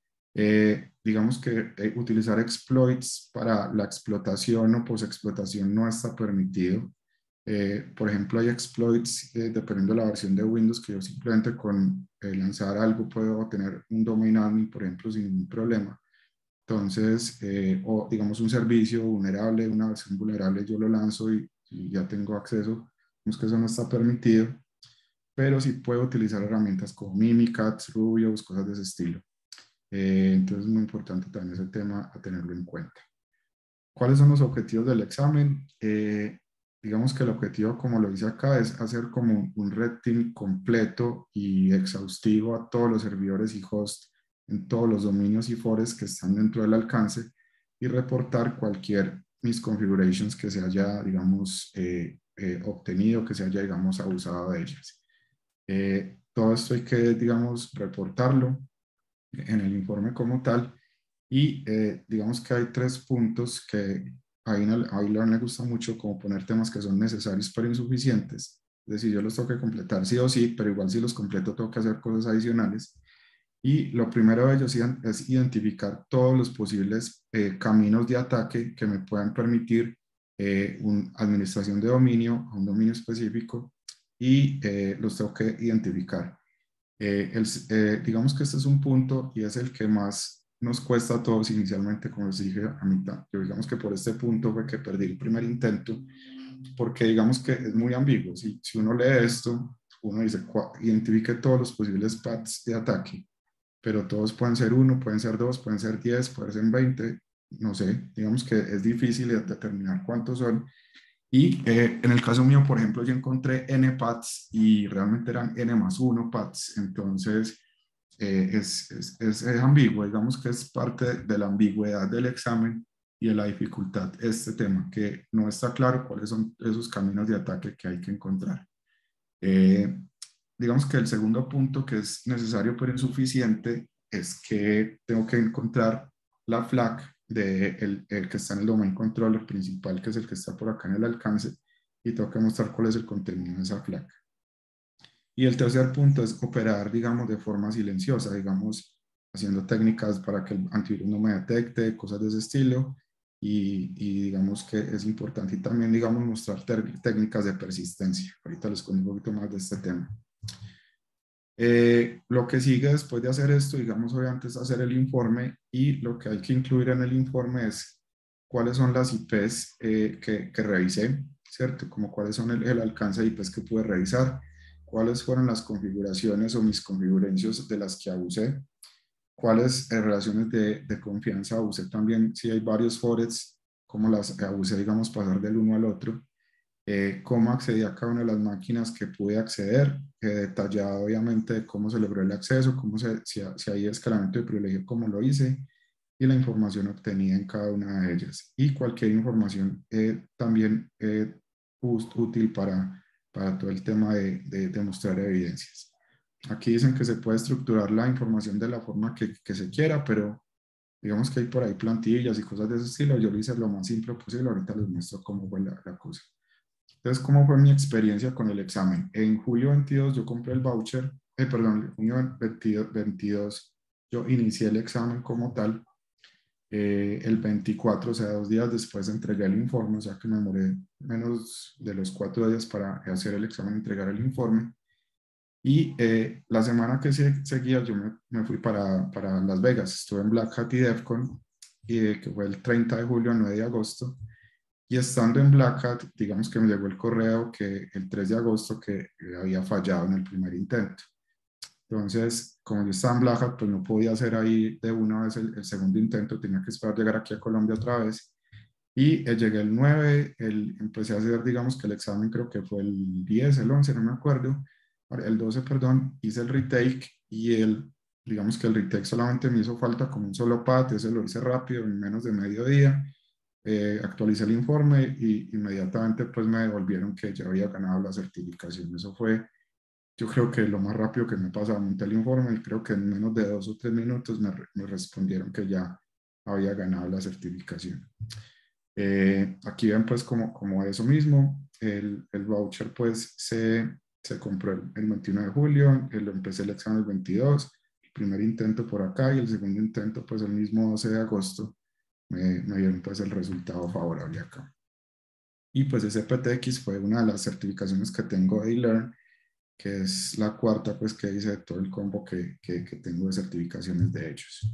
S2: Eh, digamos que eh, utilizar exploits para la explotación o posexplotación no está permitido. Eh, por ejemplo, hay exploits, eh, dependiendo de la versión de Windows, que yo simplemente con eh, lanzar algo puedo obtener un domain admin, por ejemplo, sin ningún problema. Entonces, eh, o digamos un servicio vulnerable, una versión vulnerable, yo lo lanzo y, y ya tengo acceso. Digamos que eso no está permitido, pero sí puedo utilizar herramientas como Mimikatz, Rubius, cosas de ese estilo. Eh, entonces es muy importante también ese tema a tenerlo en cuenta. ¿Cuáles son los objetivos del examen? Eh, digamos que el objetivo, como lo dice acá, es hacer como un red team completo y exhaustivo a todos los servidores y hosts en todos los dominios y forests que están dentro del alcance y reportar cualquier misconfigurations que se haya, digamos, eh, eh, obtenido, que se haya, digamos, abusado de ellas. Eh, todo esto hay que, digamos, reportarlo en el informe como tal. Y eh, digamos que hay tres puntos que a Ailar le gusta mucho, como poner temas que son necesarios pero insuficientes. Es decir, yo los tengo que completar sí o sí, pero igual si los completo tengo que hacer cosas adicionales. Y lo primero de ellos es identificar todos los posibles eh, caminos de ataque que me puedan permitir eh, una administración de dominio a un dominio específico, y eh, los tengo que identificar. Eh, el, eh, digamos que este es un punto y es el que más nos cuesta a todos inicialmente, como les dije a mitad. Yo digamos que por este punto fue que perdí el primer intento, porque digamos que es muy ambiguo. Si, si uno lee esto, uno dice, identifique todos los posibles paths de ataque, pero todos pueden ser uno, pueden ser dos, pueden ser diez, pueden ser veinte, no sé. Digamos que es difícil determinar cuántos son. Y eh, en el caso mío, por ejemplo, yo encontré N paths y realmente eran N más uno paths. Entonces, eh, es, es, es, es ambiguo. Digamos que es parte de la ambigüedad del examen y de la dificultad este tema, que no está claro cuáles son esos caminos de ataque que hay que encontrar. Eh, digamos que el segundo punto, que es necesario pero insuficiente, es que tengo que encontrar la flag de el, el que está en el domain controller principal, que es el que está por acá en el alcance, y tengo que mostrar cuál es el contenido de esa flag. Y el tercer punto es operar, digamos, de forma silenciosa, digamos, haciendo técnicas para que el antivirus no me detecte, cosas de ese estilo, y, y digamos que es importante. Y también, digamos, mostrar técnicas de persistencia. Ahorita les cuento un poquito más de este tema. Eh, lo que sigue después de hacer esto, digamos, obviamente es hacer el informe, y lo que hay que incluir en el informe es cuáles son las I Pes eh, que, que revisé, ¿cierto? Como cuáles son el, el alcance de I Pes que pude revisar, cuáles fueron las configuraciones o mis configuraciones de las que abusé, cuáles eh, relaciones de, de confianza abusé también, si hay varios forests, cómo las abusé, digamos, pasar del uno al otro. Eh, cómo accedí a cada una de las máquinas que pude acceder, eh, detallado obviamente de cómo se logró el acceso, cómo se, si, si hay escalamiento de privilegio, cómo lo hice, y la información obtenida en cada una de ellas. Y cualquier información eh, también eh, útil para, para todo el tema de, de, de mostrar evidencias. Aquí dicen que se puede estructurar la información de la forma que, que se quiera, pero digamos que hay por ahí plantillas y cosas de ese estilo. Yo lo hice lo más simple posible. Ahorita les muestro cómo fue la, la cosa. Entonces, ¿cómo fue mi experiencia con el examen? En julio veintidós yo compré el voucher, eh, perdón, en junio veintidós yo inicié el examen como tal. Eh, el veinticuatro, o sea, dos días después entregué el informe, o sea que me demoré menos de los cuatro días para hacer el examen y entregar el informe. Y eh, la semana que se, seguía yo me, me fui para, para Las Vegas, estuve en Black Hat y DEF CON, y, eh, que fue el treinta de julio al nueve de agosto. Y estando en Black Hat, digamos que me llegó el correo que el tres de agosto que había fallado en el primer intento. Entonces, como yo estaba en Black Hat, pues no podía hacer ahí de una vez el, el segundo intento, tenía que esperar llegar aquí a Colombia otra vez. Y eh, llegué el nueve, el, empecé a hacer, digamos que el examen creo que fue el diez, el once, no me acuerdo, el doce, perdón, hice el retake y el, digamos que el retake solamente me hizo falta como un solo pat, ese lo hice rápido, en menos de medio día, eh, actualicé el informe y inmediatamente pues me devolvieron que ya había ganado la certificación. Eso fue, yo creo que lo más rápido que me pasaba, monté el informe y creo que en menos de dos o tres minutos me, me respondieron que ya había ganado la certificación. Eh, aquí ven pues como, como eso mismo, el, el voucher pues se, se compró el, el veintiuno de julio, lo empecé el examen el veintidós, el primer intento por acá y el segundo intento pues el mismo doce de agosto me, me dieron pues el resultado favorable acá. Y pues ese P T X fue una de las certificaciones que tengo de eLearn, que es la cuarta pues que hice de todo el combo que, que, que tengo de certificaciones de ellos.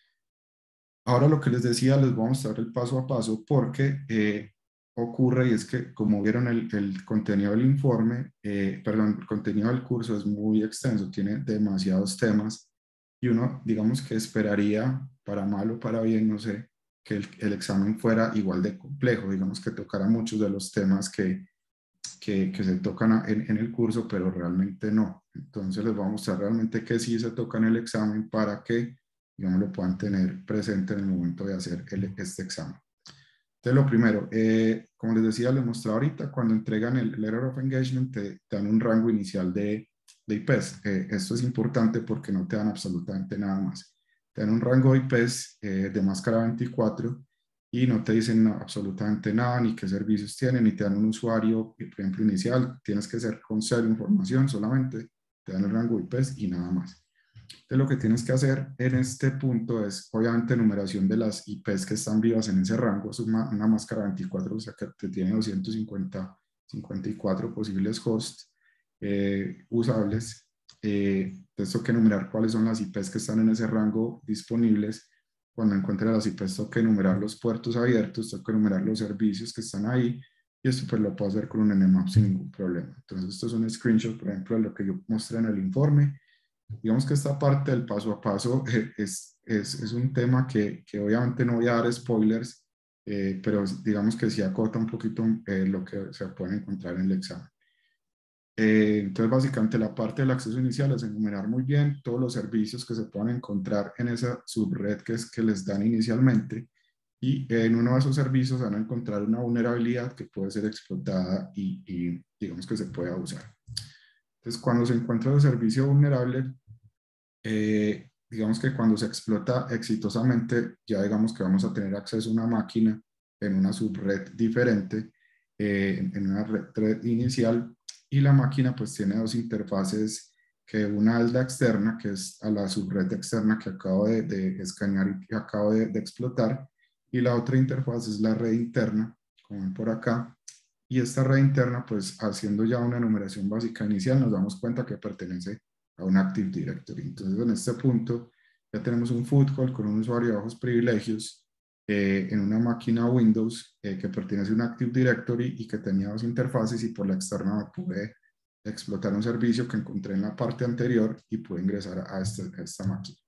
S2: Ahora lo que les decía, les voy a mostrar el paso a paso porque eh, ocurre y es que como vieron el, el contenido del informe, eh, perdón, el contenido del curso es muy extenso, tiene demasiados temas y uno digamos que esperaría, para mal o para bien, no sé, que el, el examen fuera igual de complejo, digamos que tocara muchos de los temas que, que, que se tocan en, en el curso, pero realmente no. Entonces les voy a mostrar realmente que sí se toca en el examen para que digamos, lo puedan tener presente en el momento de hacer el, este examen. Entonces, lo primero, eh, como les decía, les mostré ahorita, cuando entregan el Letter of Engagement, te, te dan un rango inicial de, de I Ps. Eh, esto es importante porque no te dan absolutamente nada más. Te dan un rango de I Ps eh, de máscara veinticuatro y no te dicen no, absolutamente nada, ni qué servicios tienen, ni te dan un usuario, por ejemplo, inicial. Tienes que ser con cero información solamente. Te dan el rango de I Ps y nada más. Entonces, lo que tienes que hacer en este punto es, obviamente, numeración de las I Ps que están vivas en ese rango. Es una, una máscara veinticuatro, o sea que te tiene doscientos cincuenta, cincuenta y cuatro posibles hosts eh, usables. Eh, entonces, tengo que numerar cuáles son las I Ps que están en ese rango disponibles. Cuando encuentre las I Ps, tengo que numerar los puertos abiertos, tengo que numerar los servicios que están ahí. Y esto pues lo puedo hacer con un Nmap sin ningún problema. Entonces, esto es un screenshot, por ejemplo, de lo que yo mostré en el informe. Digamos que esta parte del paso a paso eh, es, es, es un tema que, que obviamente no voy a dar spoilers, eh, pero digamos que sí acota un poquito eh, lo que se puede encontrar en el examen. Eh, entonces, básicamente la parte del acceso inicial es enumerar muy bien todos los servicios que se puedan encontrar en esa subred que, es, que les dan inicialmente y en uno de esos servicios van a encontrar una vulnerabilidad que puede ser explotada y, y digamos que se puede abusar. Entonces, cuando se encuentra el servicio vulnerable, eh, digamos que cuando se explota exitosamente, ya digamos que vamos a tener acceso a una máquina en una subred diferente, eh, en una red, red inicial, y la máquina pues tiene dos interfaces, que una es la externa, que es a la subred externa que acabo de, de escanear y que acabo de, de explotar, y la otra interfaz es la red interna, como ven por acá. Y esta red interna, pues haciendo ya una enumeración básica inicial, nos damos cuenta que pertenece a un Active Directory. Entonces, en este punto ya tenemos un foothold con un usuario de bajos privilegios eh, en una máquina Windows eh, que pertenece a un Active Directory y que tenía dos interfaces, y por la externa me pude explotar un servicio que encontré en la parte anterior y pude ingresar a, este, a esta máquina.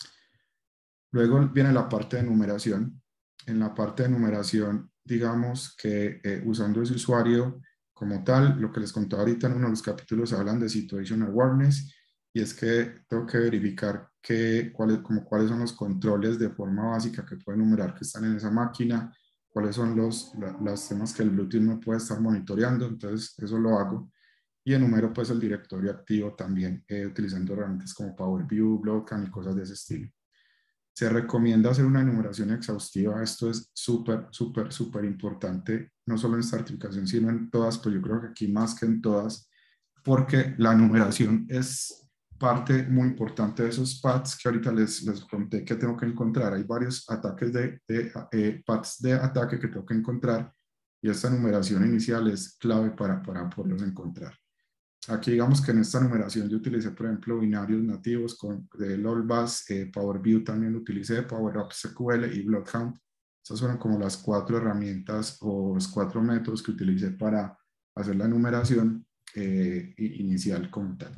S2: Luego viene la parte de numeración. En la parte de numeración, digamos que eh, usando ese usuario como tal, lo que les contaba ahorita en uno de los capítulos hablan de Situation Awareness, y es que tengo que verificar que, cuáles, como cuáles son los controles de forma básica que puede enumerar que están en esa máquina, cuáles son los, la, los temas que el Bluetooth me puede estar monitoreando. Entonces eso lo hago y enumero pues el directorio activo también eh, utilizando herramientas como PowerView, Blockcan y cosas de ese estilo. Se recomienda hacer una enumeración exhaustiva. Esto es súper, súper, súper importante, no solo en certificación, sino en todas, pues yo creo que aquí más que en todas, porque la enumeración es parte muy importante de esos paths que ahorita les, les conté que tengo que encontrar. Hay varios ataques de, de eh, paths de ataque que tengo que encontrar, y esta enumeración inicial es clave para, para poderlos encontrar. Aquí digamos que en esta numeración yo utilicé, por ejemplo, binarios nativos con, de LOLBAS, eh, PowerView también lo utilicé, PowerUp S Q L y Bloodhound. Estas fueron como las cuatro herramientas o los cuatro métodos que utilicé para hacer la numeración eh, inicial como tal.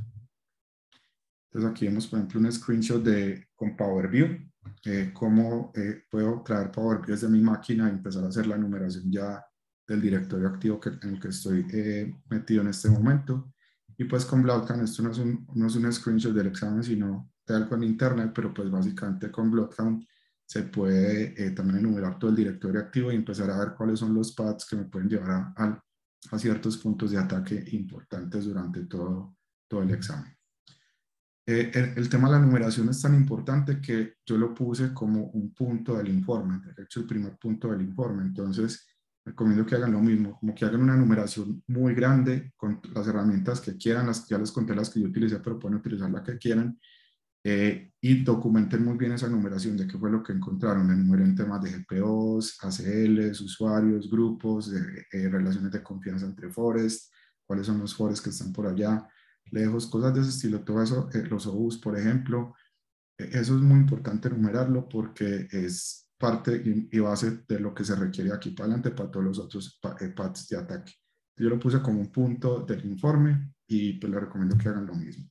S2: Entonces aquí vemos, por ejemplo, un screenshot de, con Power View, eh, cómo eh, puedo traer Power View desde mi máquina y empezar a hacer la numeración ya del directorio activo que, en el que estoy eh, metido en este momento. Y pues con Bloodhound, esto no es, un, no es un screenshot del examen, sino de algo en internet, pero pues básicamente con Bloodhound se puede eh, también enumerar todo el directorio activo y empezar a ver cuáles son los paths que me pueden llevar a, a, a ciertos puntos de ataque importantes durante todo, todo el examen. Eh, el, el tema de la numeración es tan importante que yo lo puse como un punto del informe, de hecho el primer punto del informe. Entonces recomiendo que hagan lo mismo, como que hagan una numeración muy grande con las herramientas que quieran, las, ya les conté las que yo utilicé, pero pueden utilizar la que quieran, eh, y documenten muy bien esa numeración de qué fue lo que encontraron. Enumeren temas de G P Os, A C Ls, usuarios, grupos, de, eh, relaciones de confianza entre forest, cuáles son los forests que están por allá lejos, cosas de ese estilo, todo eso, eh, los O Us, por ejemplo, eh, eso es muy importante enumerarlo porque es parte y, y base de lo que se requiere aquí para adelante para todos los otros pa, eh, paths de ataque. Yo lo puse como un punto del informe y pues les recomiendo que hagan lo mismo.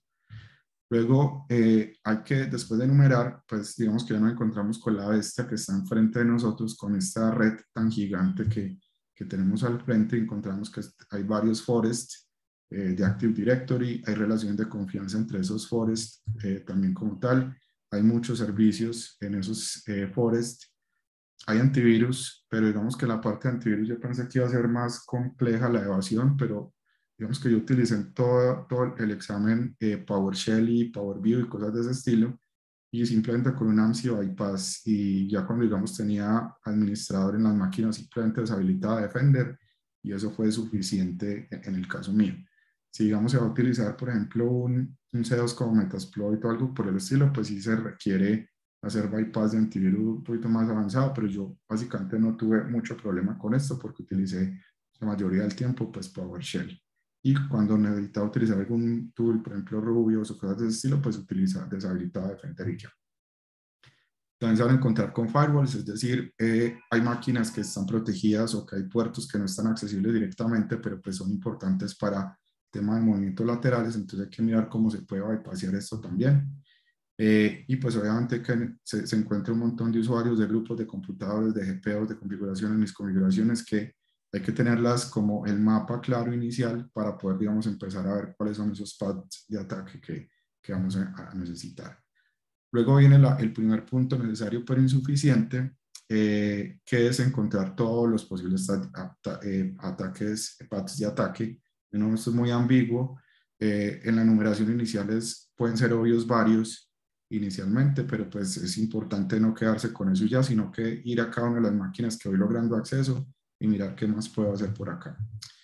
S2: Luego eh, hay que, después de enumerar, pues digamos que ya nos encontramos con la bestia que está enfrente de nosotros, con esta red tan gigante que, que tenemos al frente. Encontramos que hay varios forests eh, de Active Directory, hay relaciones de confianza entre esos forests eh, también como tal, hay muchos servicios en esos eh, forests, hay antivirus, pero digamos que la parte de antivirus yo pensé que iba a ser más compleja la evasión, pero digamos que yo utilicé en todo, todo el examen eh, PowerShell y PowerView y cosas de ese estilo, y simplemente con un ANSI bypass, y ya cuando digamos tenía administrador en las máquinas, simplemente deshabilitaba Defender, y eso fue suficiente en, en el caso mío. Si digamos se va a utilizar, por ejemplo, un, un C dos como Metasploit o algo por el estilo, pues sí se requiere hacer bypass de antivirus un poquito más avanzado, pero yo básicamente no tuve mucho problema con esto porque utilicé la mayoría del tiempo pues PowerShell. Y cuando necesitaba utilizar algún tool, por ejemplo Rubios o cosas de ese estilo, pues utilizaba deshabilitaba Defender y ya. También se van a encontrar con firewalls, es decir, eh, hay máquinas que están protegidas o que hay puertos que no están accesibles directamente, pero pues son importantes para temas de movimientos laterales, entonces hay que mirar cómo se puede bypassear esto también. Eh, y pues obviamente que se, se encuentra un montón de usuarios, de grupos, de computadores, de G P Os, de configuraciones, mis configuraciones, que hay que tenerlas como el mapa claro inicial para poder, digamos, empezar a ver cuáles son esos paths de ataque que, que vamos a, a necesitar. Luego viene la, el primer punto necesario pero insuficiente, eh, que es encontrar todos los posibles eh, ataques, paths de ataque. No, esto es muy ambiguo. Eh, en la numeración iniciales pueden ser obvios varios inicialmente, pero pues es importante no quedarse con eso ya, sino que ir a cada una de las máquinas que voy logrando acceso y mirar qué más puedo hacer por acá.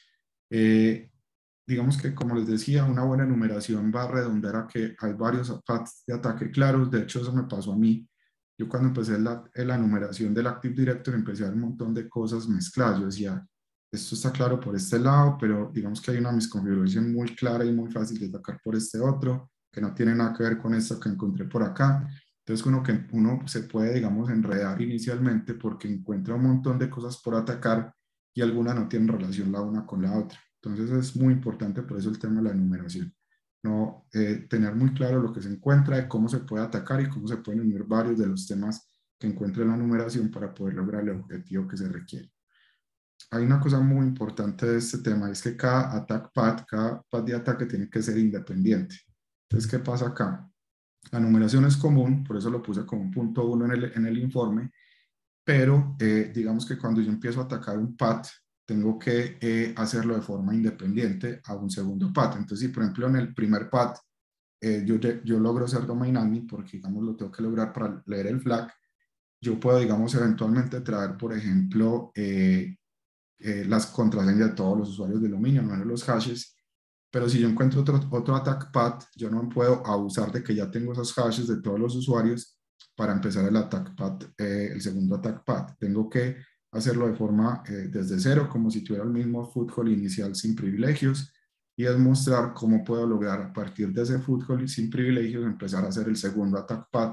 S2: Eh, digamos que, como les decía, una buena numeración va a redundar a que hay varios paths de ataque claros. De hecho, eso me pasó a mí. Yo cuando empecé la, la numeración del Active Directory empecé a ver un montón de cosas mezcladas. Yo decía, esto está claro por este lado, pero digamos que hay una misconfiguración muy clara y muy fácil de atacar por este otro, que no tiene nada que ver con esto que encontré por acá. Entonces uno, que uno se puede, digamos, enredar inicialmente porque encuentra un montón de cosas por atacar y algunas no tienen relación la una con la otra. Entonces es muy importante por eso el tema de la enumeración. No, eh, tener muy claro lo que se encuentra, de cómo se puede atacar y cómo se pueden unir varios de los temas que encuentre la numeración para poder lograr el objetivo que se requiere. Hay una cosa muy importante de este tema, es que cada attack path, cada path de ataque tiene que ser independiente. Entonces, ¿qué pasa acá? La numeración es común, por eso lo puse como un punto uno en el, en el informe, pero eh, digamos que cuando yo empiezo a atacar un path, tengo que eh, hacerlo de forma independiente a un segundo path. Entonces, si por ejemplo en el primer path eh, yo, yo logro ser domain admin, porque digamos lo tengo que lograr para leer el flag, yo puedo digamos eventualmente traer por ejemplo eh, eh, las contraseñas de todos los usuarios del dominio, no los hashes, pero si yo encuentro otro, otro attack path, yo no puedo abusar de que ya tengo esos hashes de todos los usuarios para empezar el attack path, eh, el segundo attack path. Tengo que hacerlo de forma eh, desde cero, como si tuviera el mismo foothold inicial sin privilegios, y es mostrar cómo puedo lograr a partir de ese foothold sin privilegios empezar a hacer el segundo attack path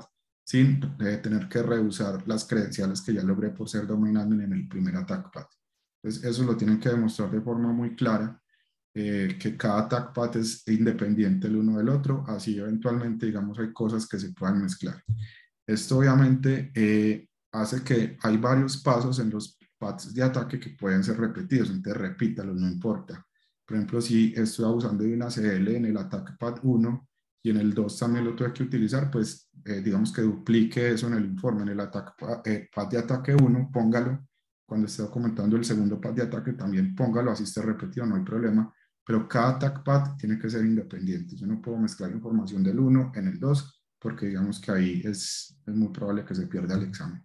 S2: sin eh, tener que reusar las credenciales que ya logré por ser domain admin en el primer attack path. Entonces, eso lo tienen que demostrar de forma muy clara, eh, que cada attack path es independiente el uno del otro, así eventualmente, digamos, hay cosas que se puedan mezclar. Esto obviamente eh, hace que hay varios pasos en los paths de ataque que pueden ser repetidos, entonces repítalos, no importa. Por ejemplo, si estoy abusando de una C L en el attack path uno y en el dos también lo tuve que utilizar, pues eh, digamos que duplique eso en el informe, en el attack, eh, path de ataque uno, póngalo. Cuando esté documentando el segundo path de ataque también póngalo, así esté repetido, no hay problema. Pero cada attack path tiene que ser independiente. Yo no puedo mezclar información del uno en el dos, porque digamos que ahí es, es muy probable que se pierda el examen.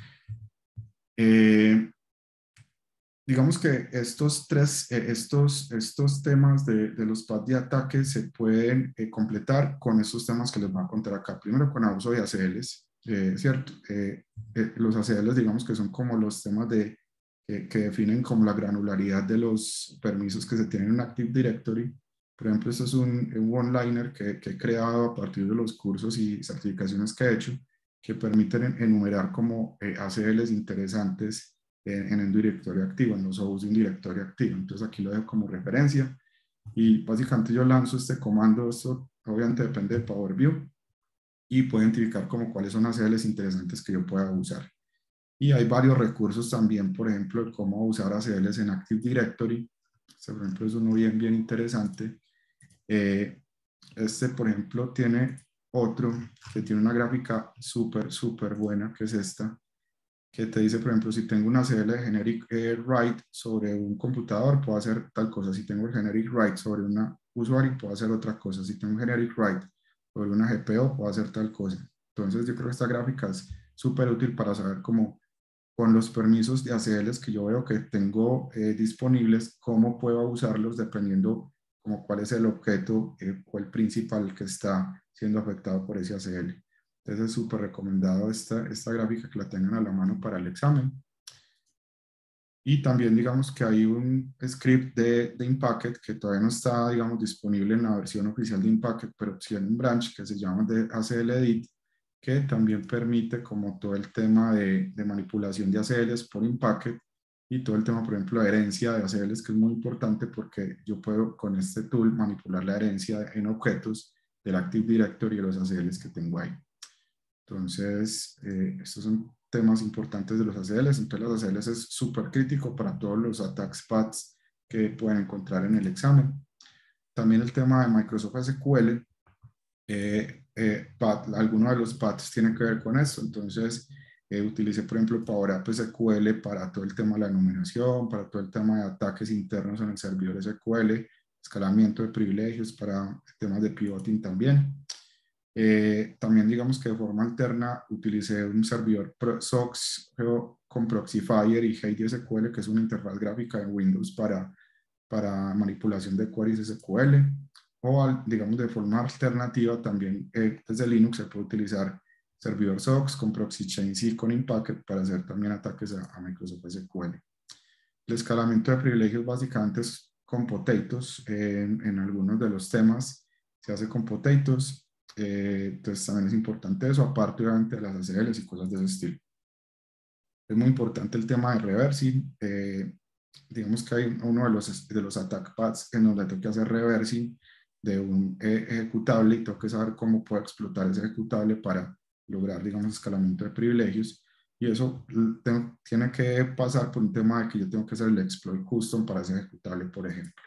S2: Eh, digamos que estos tres, eh, estos, estos temas de, de los paths de ataque se pueden eh, completar con estos temas que les voy a contar acá. Primero con abuso de A C Ls, eh, ¿cierto? Eh, eh, los A C Ls digamos que son como los temas de, eh, que definen como la granularidad de los permisos que se tienen en Active Directory. Por ejemplo, este es un, un one-liner que, que he creado a partir de los cursos y certificaciones que he hecho, que permiten enumerar como eh, A C Ls interesantes en, en el directorio activo, en los O Us de un directorio activo. Entonces aquí lo dejo como referencia y básicamente yo lanzo este comando. Esto obviamente depende de Power B I, y puedo identificar como cuáles son A C Ls interesantes que yo pueda usar. Y hay varios recursos también, por ejemplo, cómo usar A C Ls en Active Directory. Este, por ejemplo, es uno bien, bien interesante. Eh, este, por ejemplo, tiene otro que tiene una gráfica súper, súper buena, que es esta, que te dice, por ejemplo, si tengo una C L de generic eh, write sobre un computador, puedo hacer tal cosa. Si tengo el generic write sobre un usuario, puedo hacer otra cosa. Si tengo un generic write sobre una G P O, puedo hacer tal cosa. Entonces, yo creo que esta gráfica es súper útil para saber cómo, con los permisos de A C Ls que yo veo que tengo eh, disponibles, cómo puedo usarlos dependiendo como cuál es el objeto eh, o el principal que está siendo afectado por ese A C L. Entonces es súper recomendado esta, esta gráfica, que la tengan a la mano para el examen. Y también digamos que hay un script de, de Impacket que todavía no está, digamos, disponible en la versión oficial de Impacket, pero sí en un branch que se llama de A C L Edit, que también permite como todo el tema de, de manipulación de A C Ls por Impacket y todo el tema, por ejemplo, de herencia de A C Ls, que es muy importante porque yo puedo con este tool manipular la herencia en objetos del Active Directory y los A C Ls que tengo ahí. Entonces, eh, estos son temas importantes de los A C Ls. Entonces, los A C Ls es súper crítico para todos los attack paths que pueden encontrar en el examen. También el tema de Microsoft S Q L, eh, eh, algunos de los paths tienen que ver con esto. Entonces, eh, utilicé, por ejemplo, Power App S Q L para todo el tema de la enumeración, para todo el tema de ataques internos en el servidor S Q L, escalamiento de privilegios para temas de pivoting también. Eh, también digamos que de forma alterna utilicé un servidor S O X con Proxifier y Heidi S Q L, que es una interfaz gráfica de Windows para, para manipulación de queries S Q L. O digamos de forma alternativa también eh, desde Linux se puede utilizar servidor S O X con ProxyChain y con Impacket para hacer también ataques a, a Microsoft S Q L. El escalamiento de privilegios básicamente es con potatoes. Eh, en, en algunos de los temas se hace con potatoes. Eh, entonces también es importante eso, aparte obviamente de las A C Ls y cosas de ese estilo. Es muy importante el tema de reversing. Eh, digamos que hay uno de los, de los attack paths en donde tengo que hacer reversing de un eh, ejecutable y tengo que saber cómo puedo explotar ese ejecutable para lograr, digamos, escalamiento de privilegios. Y eso tengo, tiene que pasar por un tema de que yo tengo que hacer el exploit custom para ese ejecutable, por ejemplo.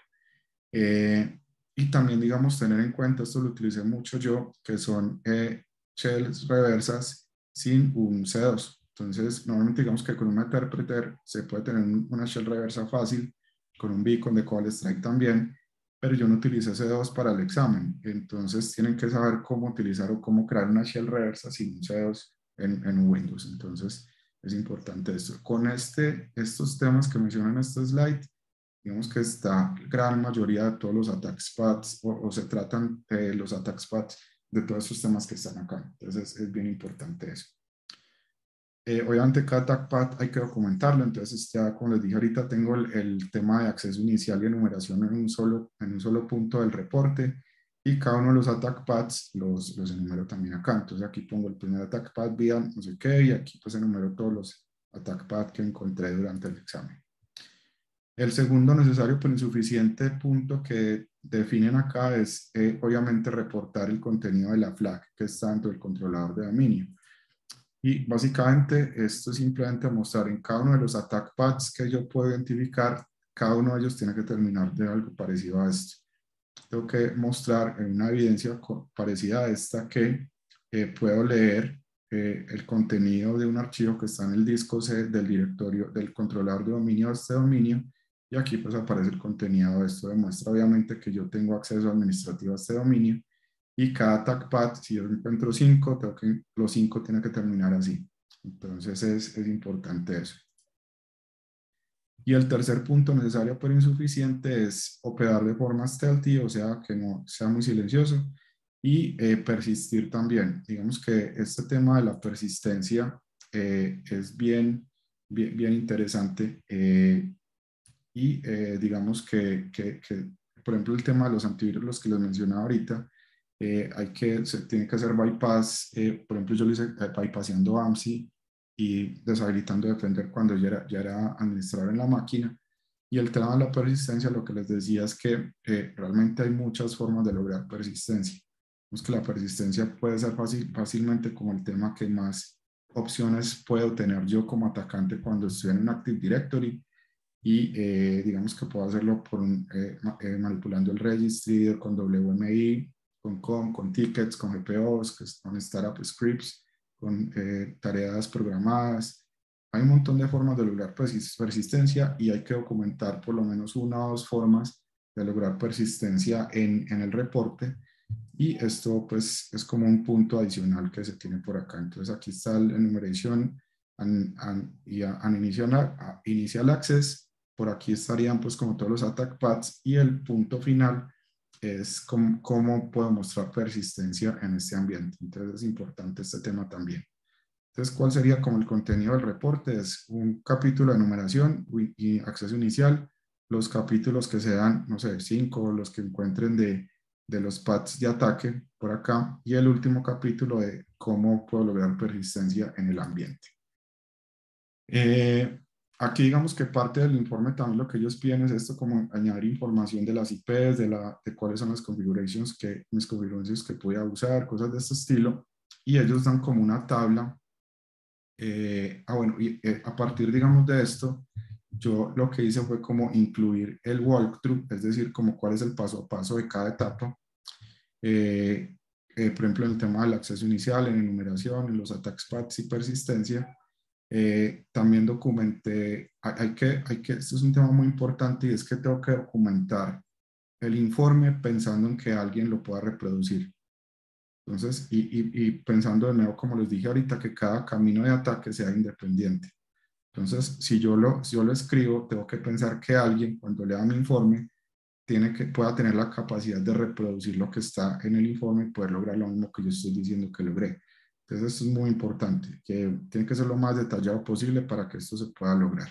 S2: Eh, y también, digamos, tener en cuenta, esto lo utilicé mucho yo, que son eh, shells reversas sin un C dos. Entonces, normalmente digamos que con un interpreter se puede tener una shell reversa fácil, con un beacon de call strike también, pero yo no utilicé C dos para el examen. Entonces, tienen que saber cómo utilizar o cómo crear una shell reversa sin un C dos en, en Windows. Entonces, es importante esto. Con este, estos temas que mencionan en este slide, digamos que esta gran mayoría de todos los attack paths o, o se tratan de los attack paths de todos estos temas que están acá. Entonces es bien importante eso. Eh, obviamente cada attack path hay que documentarlo. Entonces ya como les dije ahorita, tengo el, el tema de acceso inicial y enumeración en un, solo, en un solo punto del reporte. y cada uno de los attack paths los, los enumero también acá. Entonces aquí pongo el primer attack path vía no sé qué, y aquí pues enumero todos los attack paths que encontré durante el examen. El segundo necesario pero insuficiente punto que definen acá es eh, obviamente reportar el contenido de la flag que está dentro del controlador de dominio. Y básicamente esto es simplemente mostrar en cada uno de los attack paths que yo puedo identificar, cada uno de ellos tiene que terminar de algo parecido a esto. Tengo que mostrar en una evidencia parecida a esta que eh, puedo leer eh, el contenido de un archivo que está en el disco C del directorio del controlador de dominio de este dominio, y aquí pues aparece el contenido de esto. Demuestra obviamente que yo tengo acceso administrativo a este dominio, y cada attack path, si yo encuentro cinco, tengo que, los cinco tienen que terminar así. Entonces es, es importante eso. Y el tercer punto necesario pero insuficiente es operar de forma stealthy, o sea, que no sea muy silencioso, y eh, persistir también. Digamos que este tema de la persistencia eh, es bien, bien, bien interesante, eh, y eh, digamos que, que, que, por ejemplo, el tema de los antivirus, los que les mencionaba ahorita, eh, hay que, se tiene que hacer bypass. Eh, por ejemplo, yo lo hice eh, bypassando A M S I y deshabilitando Defender cuando ya era, ya era administrador en la máquina. Y el tema de la persistencia, lo que les decía es que eh, realmente hay muchas formas de lograr persistencia. Vemos que la persistencia puede ser fácil, fácilmente como el tema que más opciones puedo tener yo como atacante cuando estoy en un Active Directory, y eh, digamos que puedo hacerlo por un, eh, eh, manipulando el registry con W M I, con C O M, con tickets, con G P Os, con startup scripts, con eh, tareas programadas. Hay un montón de formas de lograr persistencia, y hay que documentar por lo menos una o dos formas de lograr persistencia en, en el reporte, y esto pues es como un punto adicional que se tiene por acá. Entonces aquí está la enumeración an, an, y an initial, a, initial access. Por aquí estarían pues como todos los attack paths, y el punto final es cómo, cómo puedo mostrar persistencia en este ambiente. Entonces es importante este tema también. Entonces, ¿cuál sería como el contenido del reporte? Es un capítulo de numeración y acceso inicial, los capítulos que sean, no sé, cinco, los que encuentren de, de los paths de ataque por acá, y el último capítulo de cómo puedo lograr persistencia en el ambiente. Eh, aquí digamos que parte del informe también lo que ellos piden es esto, como añadir información de las I Ps, de, la, de cuáles son las configuraciones que, mis configuraciones que voy a usar, cosas de este estilo, y ellos dan como una tabla. Eh, ah, bueno, y eh, a partir, digamos, de esto, yo lo que hice fue como incluir el walkthrough, es decir, como cuál es el paso a paso de cada etapa. Eh, eh, por ejemplo, en el tema del acceso inicial, en enumeración, en los attack paths y persistencia. Eh, también documenté, hay, hay, que, hay que, esto es un tema muy importante, y es que tengo que documentar el informe pensando en que alguien lo pueda reproducir. Entonces, y, y, y pensando de nuevo, como les dije ahorita, que cada camino de ataque sea independiente. Entonces, si yo lo, si yo lo escribo, tengo que pensar que alguien, cuando lea mi informe, tiene que, pueda tener la capacidad de reproducir lo que está en el informe y poder lograr lo mismo que yo estoy diciendo que logré. Entonces, esto es muy importante, que tiene que ser lo más detallado posible para que esto se pueda lograr.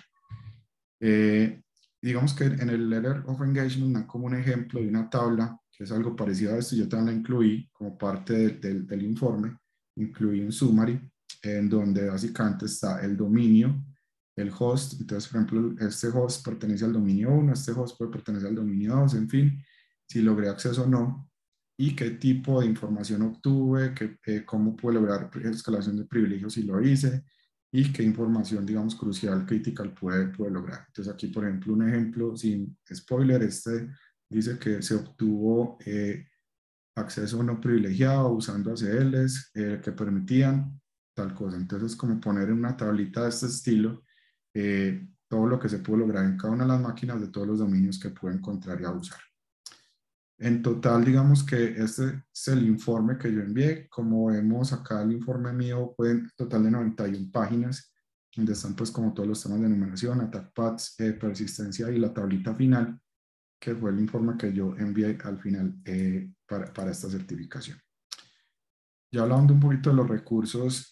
S2: Eh, digamos que en el Letter of Engagement dan como un ejemplo de una tabla que es algo parecido a esto. Yo también la incluí como parte del, del, del informe. Incluí un summary en donde básicamente está el dominio, el host. Entonces, por ejemplo, este host pertenece al dominio uno, este host puede pertenecer al dominio dos, en fin, si logré acceso o no, y qué tipo de información obtuve, que, eh, cómo pude lograr escalación de privilegios si lo hice, y qué información, digamos, crucial, critical puede, puede lograr. Entonces aquí, por ejemplo, un ejemplo sin spoiler, este dice que se obtuvo eh, acceso no privilegiado usando A C Ls eh, que permitían tal cosa. Entonces, como poner en una tablita de este estilo eh, todo lo que se pudo lograr en cada una de las máquinas de todos los dominios que pude encontrar y abusar. En total, digamos que este es el informe que yo envié. Como vemos acá, el informe mío fue en total de noventa y una páginas, donde están pues como todos los temas de numeración, attack paths, eh, persistencia y la tablita final, que fue el informe que yo envié al final eh, para, para esta certificación. Ya hablando un poquito de los recursos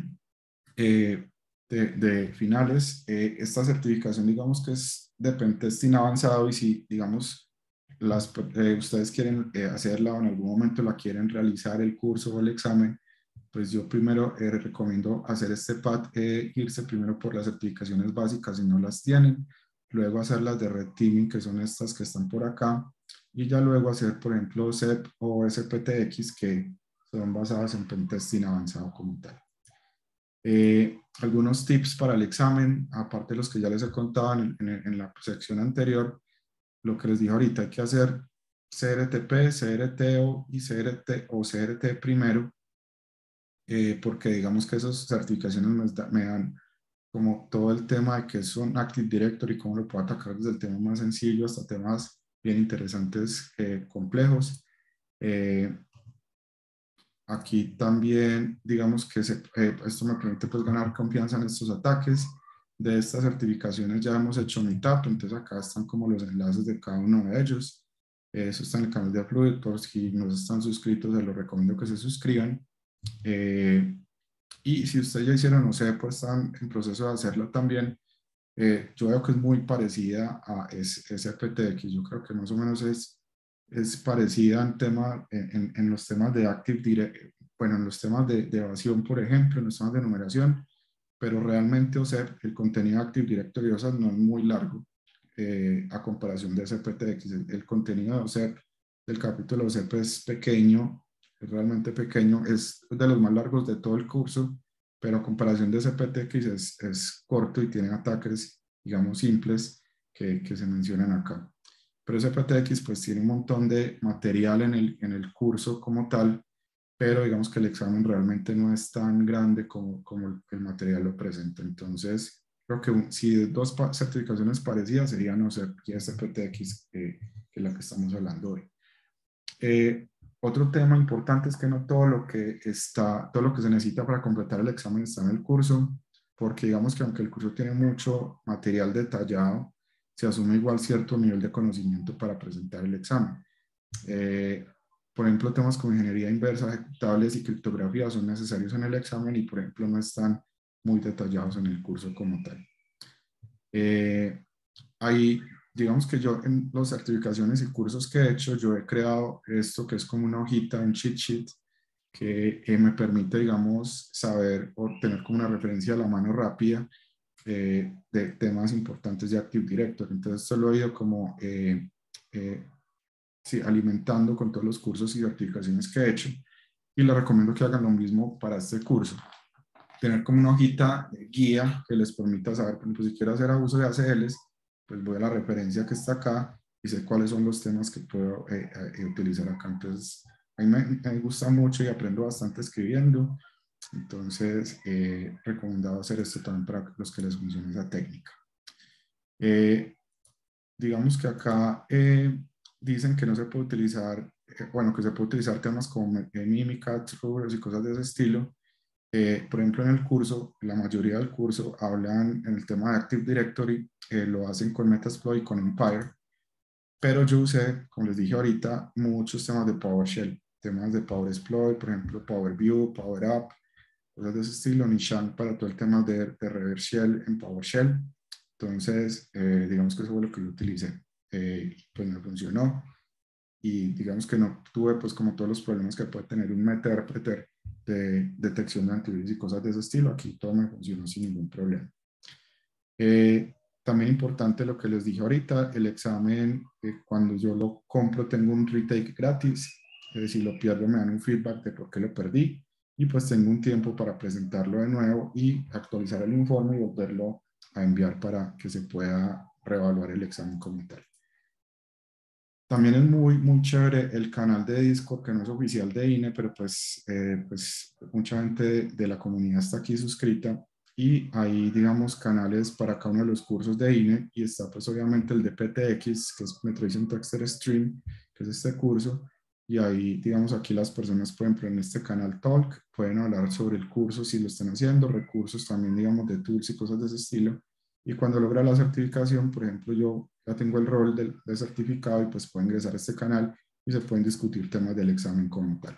S2: eh, de, de finales, eh, esta certificación digamos que es de pentesting avanzado, y si digamos las, eh, ustedes quieren eh, hacerla o en algún momento la quieren realizar el curso o el examen, pues yo primero eh, recomiendo hacer este P A T, eh, irse primero por las certificaciones básicas si no las tienen, luego hacer las de Red Teaming, que son estas que están por acá, y ya luego hacer, por ejemplo, C E P o S P T X, que son basadas en pentesting avanzado como tal. Eh, algunos tips para el examen, aparte de los que ya les he contado en, en, en la sección anterior, lo que les dije ahorita, hay que hacer C R T P, C R T O y C R T o C R T primero, eh, porque digamos que esas certificaciones me, da, me dan como todo el tema de qué son Active Directory y cómo lo puedo atacar desde el tema más sencillo hasta temas bien interesantes, eh, complejos. Eh, aquí también, digamos que se, eh, esto me permite pues ganar confianza en estos ataques. De estas certificaciones ya hemos hecho Meetup, entonces acá están como los enlaces de cada uno de ellos. Eh, eso está en el canal de Fluid, por si no están suscritos, les lo recomiendo que se suscriban. Eh, y si ustedes ya hicieron, no sé, pues están en proceso de hacerlo también, eh, yo veo que es muy parecida a S P T X. Yo creo que más o menos es, es parecida en, tema, en, en los temas de Active Directory, bueno, en los temas de, de evasión, por ejemplo, en los temas de numeración, pero realmente O S E P, el contenido de Active Directory O S E P no es muy largo eh, a comparación de S P T X. El, el contenido de O S E P, del capítulo O S E P es pequeño, es realmente pequeño, es de los más largos de todo el curso, pero a comparación de S P T X es, es corto y tiene ataques, digamos, simples que, que se mencionan acá. Pero S P T X pues tiene un montón de material en el, en el curso como tal, pero digamos que el examen realmente no es tan grande como, como el, el material lo presenta. Entonces, creo que un, si dos certificaciones parecidas serían O S E P y S P T X, eh, que es la que estamos hablando hoy. Eh, otro tema importante es que no todo lo que está, todo lo que se necesita para completar el examen está en el curso, porque digamos que aunque el curso tiene mucho material detallado, se asume igual cierto nivel de conocimiento para presentar el examen. Eh, por ejemplo, temas como ingeniería inversa, ejecutables y criptografía son necesarios en el examen y, por ejemplo, no están muy detallados en el curso como tal. Eh, Ahí, digamos que yo en las certificaciones y cursos que he hecho, yo he creado esto que es como una hojita, un cheat sheet, que eh, me permite, digamos, saber o tener como una referencia a la mano rápida eh, de temas importantes de Active Directory. Entonces, esto lo he ido como eh, eh, sí, alimentando con todos los cursos y certificaciones que he hecho. Y les recomiendo que hagan lo mismo para este curso. Tener como una hojita de guía que les permita saber, por ejemplo, si quiero hacer abuso de A C Ls, pues voy a la referencia que está acá y sé cuáles son los temas que puedo eh, eh, utilizar acá. Entonces, a mí me, me, gusta mucho y aprendo bastante escribiendo. Entonces, eh, recomendado hacer esto también para los que les funcione esa técnica. Eh, digamos que acá eh, dicen que no se puede utilizar, eh, bueno, que se puede utilizar temas como eh, mímica, rubros y cosas de ese estilo. Eh, por ejemplo, en el curso, la mayoría del curso hablan en el tema de Active Directory, eh, lo hacen con Metasploit y con Empire, pero yo usé, como les dije ahorita, muchos temas de PowerShell, temas de PowerExploit, por ejemplo, PowerView, PowerApp, cosas de ese estilo, Nishan para todo el tema de, de Reverse Shell en PowerShell. Entonces, eh, digamos que eso fue lo que yo utilicé. Eh, pues me funcionó y digamos que no tuve pues como todos los problemas que puede tener un Meterpreter de detección de antivirus y cosas de ese estilo. Aquí todo me funcionó sin ningún problema. Eh, también importante lo que les dije ahorita, el examen, eh, cuando yo lo compro tengo un retake gratis, eh, si lo pierdo me dan un feedback de por qué lo perdí y pues tengo un tiempo para presentarlo de nuevo y actualizar el informe y volverlo a enviar para que se pueda reevaluar el examen como tal. También es muy, muy chévere el canal de Discord, que no es oficial de I N E, pero pues, eh, pues mucha gente de, de la comunidad está aquí suscrita y hay, digamos, canales para cada uno de los cursos de I N E y está pues obviamente el de P T X, que es Penetration Tester Stream, que es este curso, y ahí, digamos, aquí las personas, por ejemplo, en este canal Talk, pueden hablar sobre el curso si lo están haciendo, recursos también, digamos, de tools y cosas de ese estilo. Y cuando logra la certificación, por ejemplo, yo ya tengo el rol de, de certificado y pues puedo ingresar a este canal y se pueden discutir temas del examen como tal.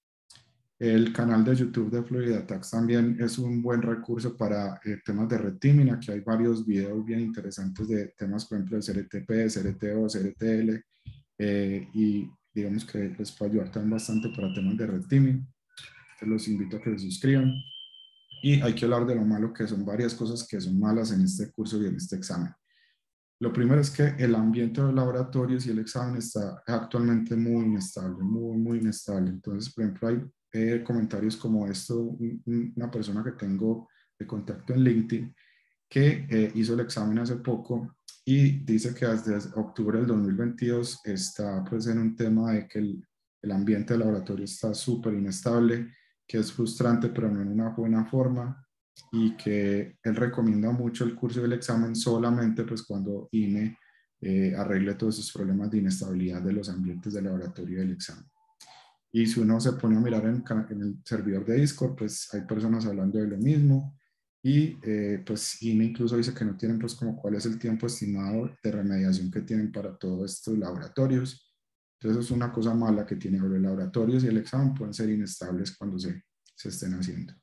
S2: El canal de YouTube de Fluid Attacks también es un buen recurso para eh, temas de red teaming. Aquí hay varios videos bien interesantes de temas, por ejemplo, de C R T P, C R T O, C R T L, eh, y digamos que les puede ayudar también bastante para temas de red teaming. Te los invito a que se suscriban. Y hay que hablar de lo malo, que son varias cosas que son malas en este curso y en este examen. Lo primero es que el ambiente de los laboratorios y el examen está actualmente muy inestable, muy, muy inestable. Entonces, por ejemplo, hay eh, comentarios como esto, un, una persona que tengo de contacto en LinkedIn que eh, hizo el examen hace poco y dice que desde octubre del dos mil veintidós está pues en un tema de que el, el ambiente del laboratorio está súper inestable, que es frustrante pero no en una buena forma, y que él recomienda mucho el curso del examen solamente pues cuando I N E eh, arregle todos esos problemas de inestabilidad de los ambientes del laboratorio del examen. Y si uno se pone a mirar en, en el servidor de Discord, pues hay personas hablando de lo mismo, y eh, pues I N E incluso dice que no tienen pues como cuál es el tiempo estimado de remediación que tienen para todos estos laboratorios. Entonces es una cosa mala que tiene los laboratorios, y el examen pueden ser inestables cuando se, se estén haciendo.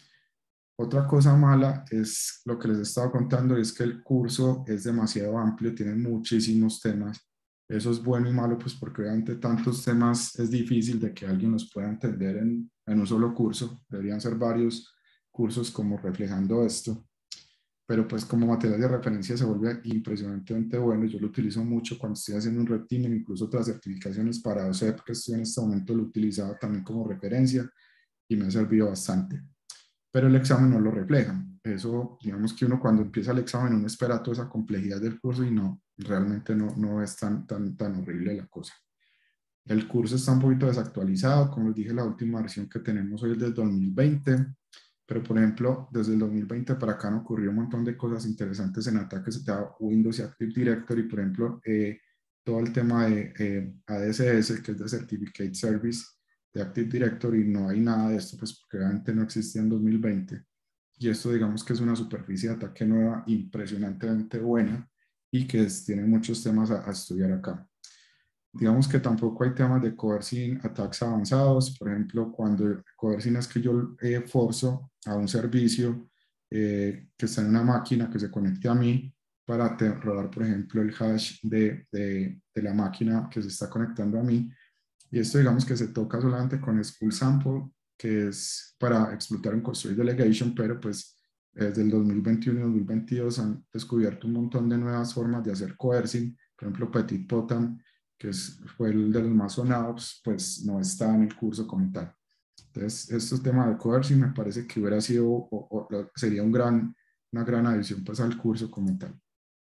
S2: Otra cosa mala es lo que les he estado contando, y es que el curso es demasiado amplio, tiene muchísimos temas. Eso es bueno y malo, pues porque obviamente tantos temas es difícil de que alguien los pueda entender en, en un solo curso. Deberían ser varios cursos como reflejando esto. Pero pues como material de referencia se vuelve impresionantemente bueno. Yo lo utilizo mucho cuando estoy haciendo un red teaming, incluso otras certificaciones para O S E P que estoy en este momento, lo he utilizado también como referencia y me ha servido bastante. Pero el examen no lo refleja. Eso, digamos que uno cuando empieza el examen uno espera toda esa complejidad del curso, y no, realmente no, no es tan, tan, tan horrible la cosa. El curso está un poquito desactualizado, como les dije, la última versión que tenemos hoy es del dos mil veinte, pero por ejemplo, desde el dos mil veinte para acá han ocurrido un montón de cosas interesantes en ataques a Windows y Active Directory. Por ejemplo, eh, todo el tema de eh, A D S S, que es de Certificate Service de Active Directory, no hay nada de esto, pues porque realmente no existía en dos mil veinte. Y esto digamos que es una superficie de ataque nueva, impresionantemente buena, y que es, tiene muchos temas a, a estudiar acá. Digamos que tampoco hay temas de coercing attacks avanzados. Por ejemplo, cuando coercing es que yo eh, forzo a un servicio eh, que está en una máquina que se conecte a mí para robar, por ejemplo, el hash de, de, de la máquina que se está conectando a mí. Y esto digamos que se toca solamente con Spool Sample, que es para explotar en Construct Delegation, pero pues desde el dos mil veintiuno y dos mil veintidós han descubierto un montón de nuevas formas de hacer coercing. Por ejemplo, Petit Potam, que es, fue el de los más sonados, pues no está en el curso como tal. Entonces, estos temas de coercing me parece que hubiera sido, o, o, sería un gran, una gran adición pues al curso como tal.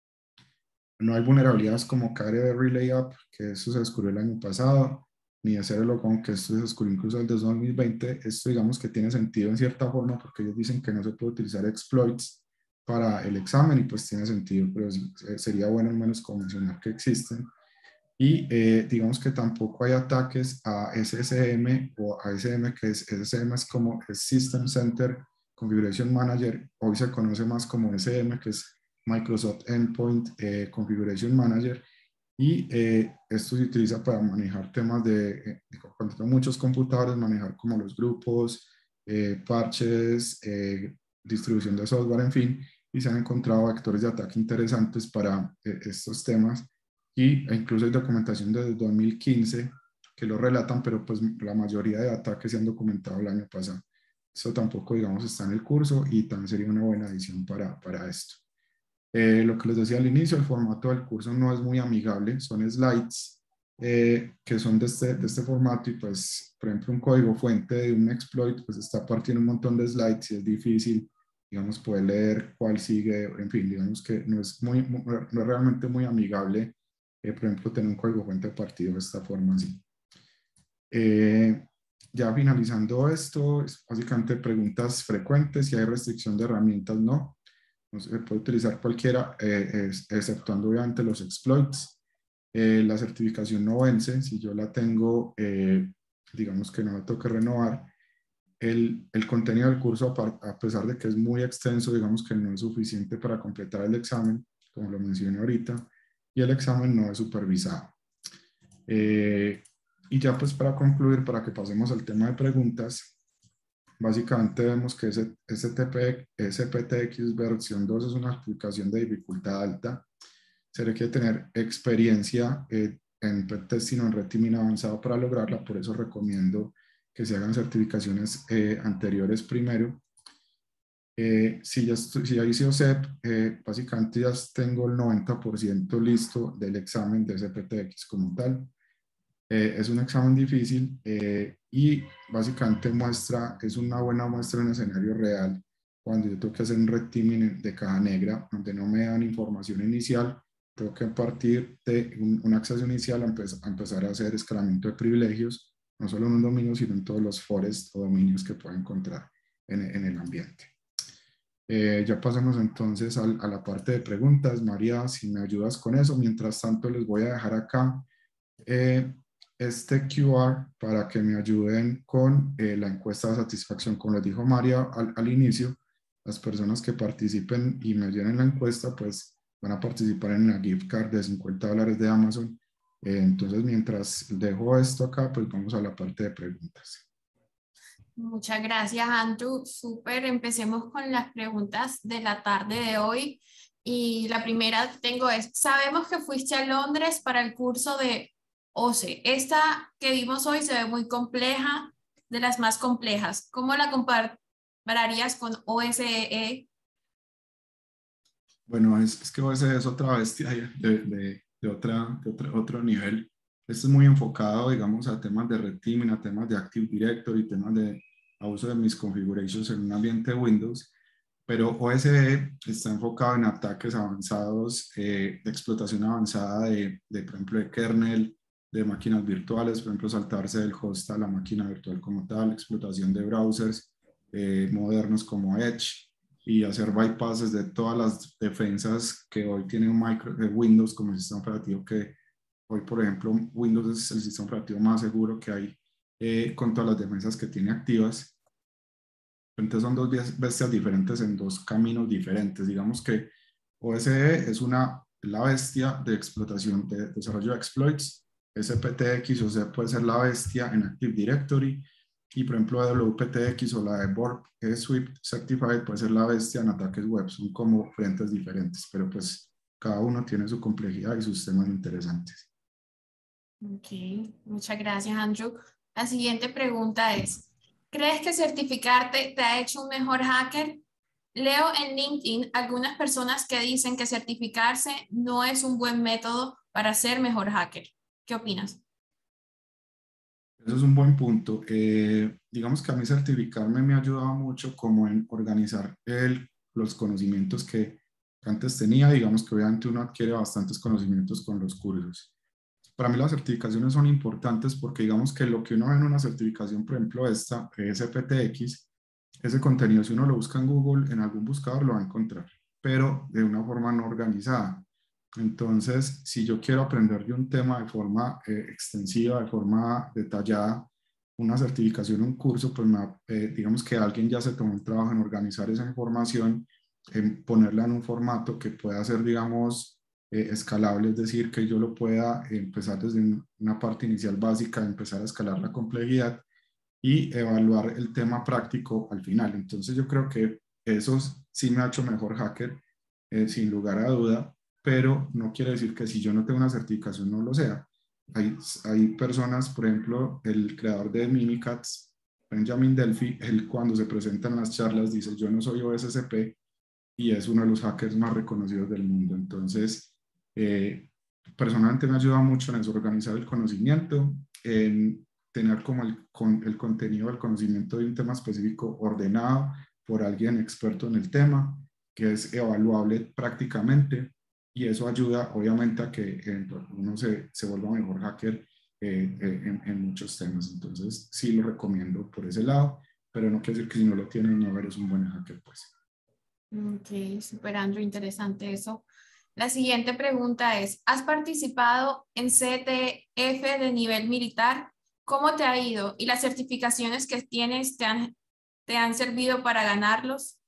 S2: No hay vulnerabilidades como K D B Relay Up, que eso se descubrió el año pasado, ni de Zero Logon, que esto se descubrió incluso en el dos mil veinte. Esto digamos que tiene sentido en cierta forma, porque ellos dicen que no se puede utilizar exploits para el examen, y pues tiene sentido, pero sí, sería bueno al menos mencionar que existen. Y eh, digamos que tampoco hay ataques a S S M o a S M, que es S S M es como es System Center Configuration Manager, hoy se conoce más como S M, que es Microsoft Endpoint eh, Configuration Manager, y eh, esto se utiliza para manejar temas de, eh, cuando tengo muchos computadores, manejar como los grupos, eh, parches, eh, distribución de software, en fin, y se han encontrado vectores de ataque interesantes para eh, estos temas. Y incluso hay documentación desde dos mil quince que lo relatan, pero pues la mayoría de ataques se han documentado el año pasado. Eso tampoco, digamos, está en el curso, y también sería una buena adición para, para esto. Eh, lo que les decía al inicio, el formato del curso no es muy amigable, son slides eh, que son de este, de este formato, y pues, por ejemplo, un código fuente de un exploit, pues está partiendo un montón de slides y es difícil, digamos, poder leer cuál sigue, en fin, digamos que no es, muy, no es realmente muy amigable, eh, por ejemplo, tener un código fuente partido de esta forma así. Eh, ya finalizando esto, es básicamente preguntas frecuentes: si hay restricción de herramientas, no. No se puede utilizar cualquiera, eh, exceptuando obviamente los exploits. Eh, la certificación no vence, si yo la tengo, eh, digamos que no me toca renovar. El, el contenido del curso, a pesar de que es muy extenso, digamos que no es suficiente para completar el examen, como lo mencioné ahorita, y el examen no es supervisado. Eh, y ya pues para concluir, para que pasemos al tema de preguntas, básicamente vemos que S P T X versión dos es una aplicación de dificultad alta. Se requiere tener experiencia eh, en red testing o en red teaming avanzado para lograrla, por eso recomiendo que se hagan certificaciones eh, anteriores primero. Eh, si, ya estoy, si ya hice O S E P, eh, básicamente ya tengo el noventa por ciento listo del examen de C P T X como tal. Eh, es un examen difícil eh, y básicamente muestra, es una buena muestra en escenario real cuando yo tengo que hacer un red teaming de caja negra, donde no me dan información inicial, tengo que partir de un, un acceso inicial a, empe- a empezar a hacer escalamiento de privilegios, no solo en un dominio, sino en todos los forests o dominios que pueda encontrar en, en el ambiente. Eh, ya pasamos entonces al, a la parte de preguntas. María, si me ayudas con eso. Mientras tanto, les voy a dejar acá eh, este Q R para que me ayuden con eh, la encuesta de satisfacción. Como les dijo María al, al inicio, las personas que participen y me llenen la encuesta, pues van a participar en la gift card de cincuenta dólares de Amazon. Eh, entonces, mientras dejo esto acá, pues vamos a la parte de preguntas.
S1: Muchas gracias, Andrew. Súper. Empecemos con las preguntas de la tarde de hoy. Y la primera que tengo es, sabemos que fuiste a Londres para el curso de O C E. Esta que vimos hoy se ve muy compleja, de las más complejas. ¿Cómo la compararías con O S E?
S2: Bueno, es, es que O S E es otra bestia de, de, de, otra, de otra, otro nivel. Este es muy enfocado, digamos, a temas de red teaming, a temas de Active Directory, temas de a uso de mis configurations en un ambiente Windows, pero O S E está enfocado en ataques avanzados, eh, de explotación avanzada de, de, por ejemplo, de kernel, de máquinas virtuales, por ejemplo, saltarse del host a la máquina virtual como tal, explotación de browsers eh, modernos como Edge y hacer bypasses de todas las defensas que hoy tiene un micro, eh, Windows como sistema operativo, que hoy, por ejemplo, Windows es el sistema operativo más seguro que hay eh, con todas las defensas que tiene activas. Entonces son dos bestias diferentes en dos caminos diferentes. Digamos que O S E es una, la bestia de explotación, de desarrollo de exploits. S P T X, o sea, puede ser la bestia en Active Directory. Y por ejemplo, W P T X o la de Borg Swift Certified puede ser la bestia en ataques web. Son como frentes diferentes, pero pues cada uno tiene su complejidad y sus temas interesantes.
S1: Ok, muchas gracias, Andrew. La siguiente pregunta es, ¿crees que certificarte te ha hecho un mejor hacker? Leo en LinkedIn algunas personas que dicen que certificarse no es un buen método para ser mejor hacker. ¿Qué opinas?
S2: Eso es un buen punto. Eh, digamos que a mí certificarme me ha ayudado mucho como en organizar el, los conocimientos que antes tenía. Digamos que obviamente uno adquiere bastantes conocimientos con los cursos. Para mí las certificaciones son importantes porque digamos que lo que uno ve en una certificación, por ejemplo esta, S P T X, ese contenido si uno lo busca en Google, en algún buscador lo va a encontrar, pero de una forma no organizada. Entonces, si yo quiero aprender de un tema de forma eh, extensiva, de forma detallada, una certificación, un curso, pues me, eh, digamos que alguien ya se tomó el trabajo en organizar esa información, en ponerla en un formato que pueda ser, digamos, eh, escalable, es decir, que yo lo pueda empezar desde una parte inicial básica, empezar a escalar la complejidad y evaluar el tema práctico al final. Entonces yo creo que eso sí me ha hecho mejor hacker, eh, sin lugar a duda, pero no quiere decir que si yo no tengo una certificación no lo sea. Hay, hay personas, por ejemplo, el creador de Mimikatz, Benjamin Delphi, él cuando se presenta en las charlas dice yo no soy O S C P y es uno de los hackers más reconocidos del mundo. Entonces, eh, personalmente me ayuda mucho en eso, organizar el conocimiento, en tener como el, con, el contenido del conocimiento de un tema específico ordenado por alguien experto en el tema, que es evaluable prácticamente, y eso ayuda obviamente a que eh, uno se, se vuelva mejor hacker eh, eh, en, en muchos temas. Entonces, sí lo recomiendo por ese lado, pero no quiere decir que si no lo tienes no eres un buen hacker, pues.
S1: Ok, super Andrew, interesante eso. La siguiente pregunta es, ¿has participado en C T F de nivel militar? ¿Cómo te ha ido? ¿Y las certificaciones que tienes te han, te han servido para ganarlos?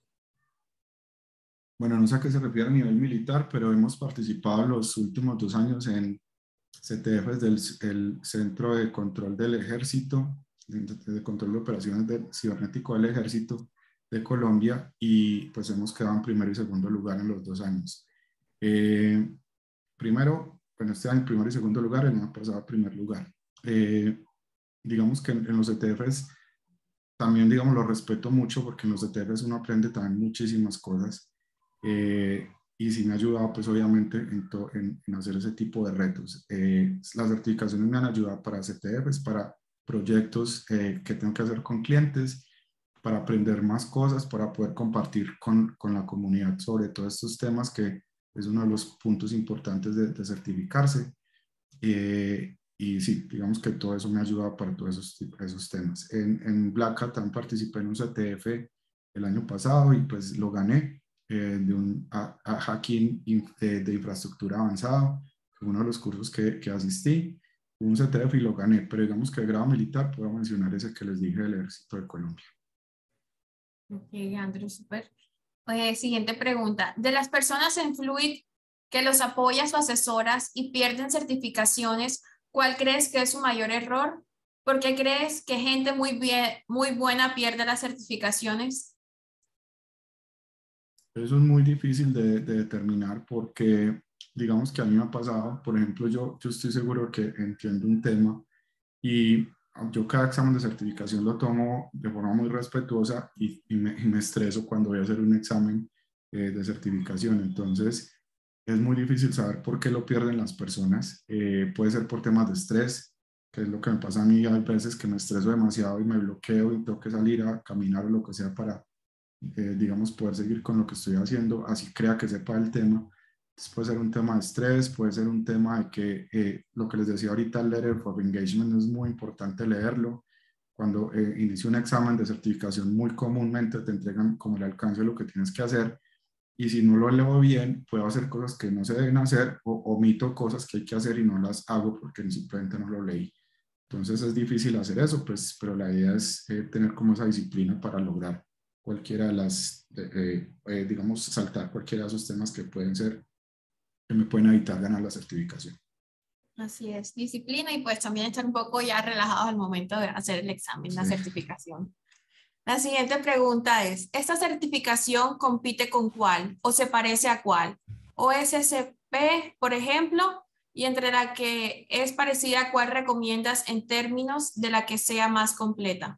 S2: Bueno, no sé a qué se refiere a nivel militar, pero hemos participado los últimos dos años en C T Fs del el Centro de Control del Ejército, de, de Control de Operaciones del Cibernético del Ejército de Colombia, y pues hemos quedado en primero y segundo lugar en los dos años. Eh, primero, bueno, este año primero y segundo lugar, el año pasado primer lugar. Eh, digamos que en, en los E T Fs también, digamos, lo respeto mucho porque en los E T Fs uno aprende también muchísimas cosas. Eh, y sí me ha ayudado, pues obviamente, en, to, en, en hacer ese tipo de retos. Eh, las certificaciones me han ayudado para C T Fs, para proyectos eh, que tengo que hacer con clientes, para aprender más cosas, para poder compartir con, con la comunidad sobre todos estos temas, que es uno de los puntos importantes de, de certificarse. Eh, y sí, digamos que todo eso me ha ayudado para todos esos, esos temas. En, en Black Hat también participé en un C T F el año pasado y pues lo gané, eh, de un a, a hacking de, de infraestructura avanzado, uno de los cursos que, que asistí, un C T F y lo gané, pero digamos que de grado militar puedo mencionar ese que les dije del Ejército de Colombia.
S1: Ok, Andrew, súper. Eh, siguiente pregunta. De las personas en Fluid que los apoyas o asesoras y pierden certificaciones, ¿cuál crees que es su mayor error? ¿Por qué crees que gente muy bien, muy buena pierde las certificaciones?
S2: Eso es muy difícil de, de determinar porque digamos que a mí me ha pasado, por ejemplo, yo, yo estoy seguro que entiendo un tema y yo cada examen de certificación lo tomo de forma muy respetuosa y, y, me, y me estreso cuando voy a hacer un examen eh, de certificación. Entonces, es muy difícil saber por qué lo pierden las personas. Eh, puede ser por temas de estrés, que es lo que me pasa a mí. Hay veces que me estreso demasiado y me bloqueo y tengo que salir a caminar o lo que sea para, eh, digamos, poder seguir con lo que estoy haciendo, así crea que sepa el tema. Entonces puede ser un tema de estrés, puede ser un tema de que, eh, lo que les decía ahorita, el Letter of Engagement es muy importante leerlo. Cuando eh, inicia un examen de certificación, muy comúnmente te entregan como el alcance de lo que tienes que hacer, y si no lo leo bien, puedo hacer cosas que no se deben hacer o omito cosas que hay que hacer y no las hago porque simplemente no lo leí. Entonces es difícil hacer eso, pues, pero la idea es eh, tener como esa disciplina para lograr cualquiera de las, eh, eh, digamos, saltar cualquiera de esos temas que pueden ser, que me pueden evitar ganar la certificación.
S1: Así es, disciplina y pues también estar un poco ya relajados al momento de hacer el examen, la
S2: Sí.
S1: certificación. La siguiente pregunta es, ¿esta certificación compite con cuál o se parece a cuál? O S S P, por ejemplo, y entre la que es parecida, ¿cuál recomiendas en términos de la que sea más completa?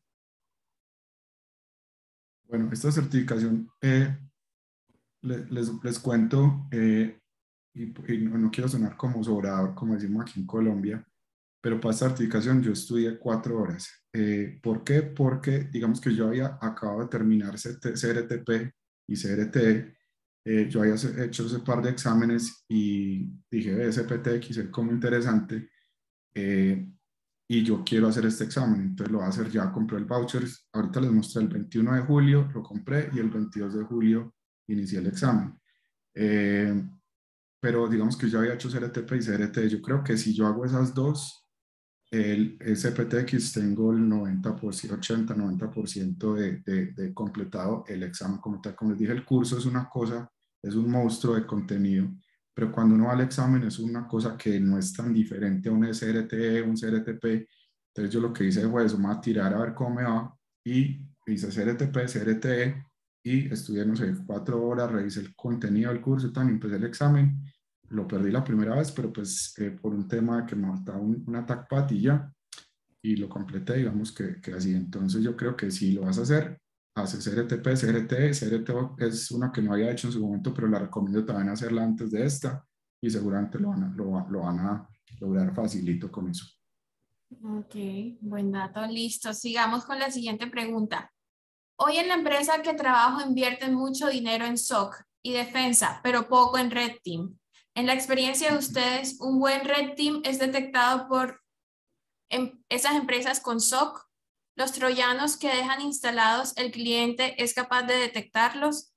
S2: Bueno, esta certificación, eh, les, les, les, cuento, eh, y, y no, no quiero sonar como sobrador, como decimos aquí en Colombia, pero para esta certificación yo estudié cuatro horas. Eh, ¿Por qué? Porque digamos que yo había acabado de terminar C R T P y C R T E, eh, yo había hecho ese par de exámenes y dije, ve, ese P T X es como interesante, eh, y yo quiero hacer este examen, entonces lo voy a hacer ya, compré el voucher, ahorita les mostré el veintiuno de julio, lo compré y el veintidós de julio inicié el examen. Eh, pero digamos que yo había hecho C R T P y C R T E, yo creo que si yo hago esas dos, el S P T X tengo el noventa por ciento, ochenta, noventa por ciento de, de, de completado el examen como tal. Como les dije, el curso es una cosa, es un monstruo de contenido, pero cuando uno va al examen es una cosa que no es tan diferente a un S R T E, un C R T P. Entonces yo lo que hice fue eso, me voy a tirar a ver cómo me va y hice C R T P, C R T E y estudié, no sé, cuatro horas, revisé el contenido del curso y también empecé el examen. Lo perdí la primera vez, pero pues eh, por un tema que me faltaba un, un attack pad y ya, y lo completé, digamos que, que así. Entonces yo creo que si lo vas a hacer, haces C R T P, C R T, C R T es una que no había hecho en su momento, pero la recomiendo también hacerla antes de esta y seguramente lo van a, lo, lo van a lograr facilito con eso.
S1: Ok, buen dato, listo. Sigamos con la siguiente pregunta. Hoy en la empresa que trabajo invierten mucho dinero en S O C y defensa, pero poco en Red Team. En la experiencia de ustedes, ¿un buen Red Team es detectado por em esas empresas con S O C? ¿Los troyanos que dejan instalados el cliente es capaz de detectarlos?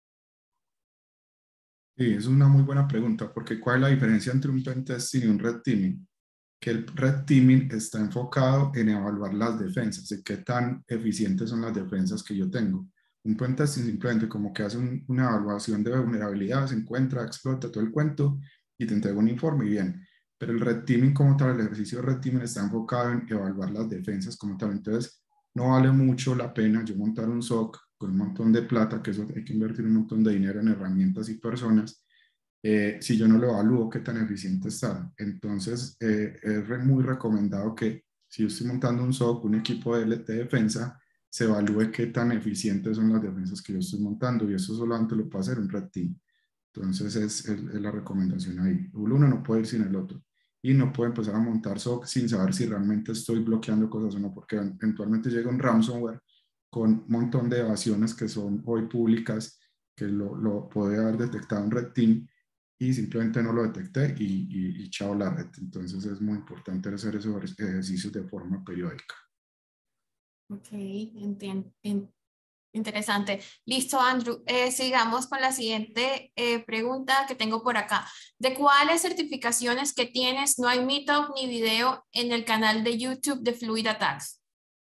S2: Sí, es una muy buena pregunta, porque ¿cuál es la diferencia entre un pentesting y un red teaming? Que el red teaming está enfocado en evaluar las defensas, de qué tan eficientes son las defensas que yo tengo. Un pentesting simplemente como que hace un, una evaluación de vulnerabilidad, se encuentra, explota todo el cuento y te entrega un informe y bien. Pero el red teaming como tal, el ejercicio de red teaming está enfocado en evaluar las defensas como tal. Entonces, no vale mucho la pena yo montar un S O C con un montón de plata, que eso hay que invertir un montón de dinero en herramientas y personas, eh, si yo no lo evalúo qué tan eficiente está. Entonces, eh, es re- muy recomendado que si yo estoy montando un S O C, un equipo de, de defensa, se evalúe qué tan eficientes son las defensas que yo estoy montando y eso solamente lo puede hacer un Red Team. Entonces, es, es, es la recomendación ahí. Uno no puede ir sin el otro y no puedo empezar a montar S O C sin saber si realmente estoy bloqueando cosas o no, porque eventualmente llega un ransomware con un montón de evasiones que son hoy públicas, que lo, lo puede haber detectado un Red Team y simplemente no lo detecté y, y, y chao la red. Entonces es muy importante hacer esos ejercicios de forma periódica.
S1: Ok, entiendo. Interesante. Listo, Andrew. Eh, sigamos con la siguiente eh, pregunta que tengo por acá. ¿De cuáles certificaciones que tienes no hay meetup ni video en el canal de YouTube de Fluid Attacks?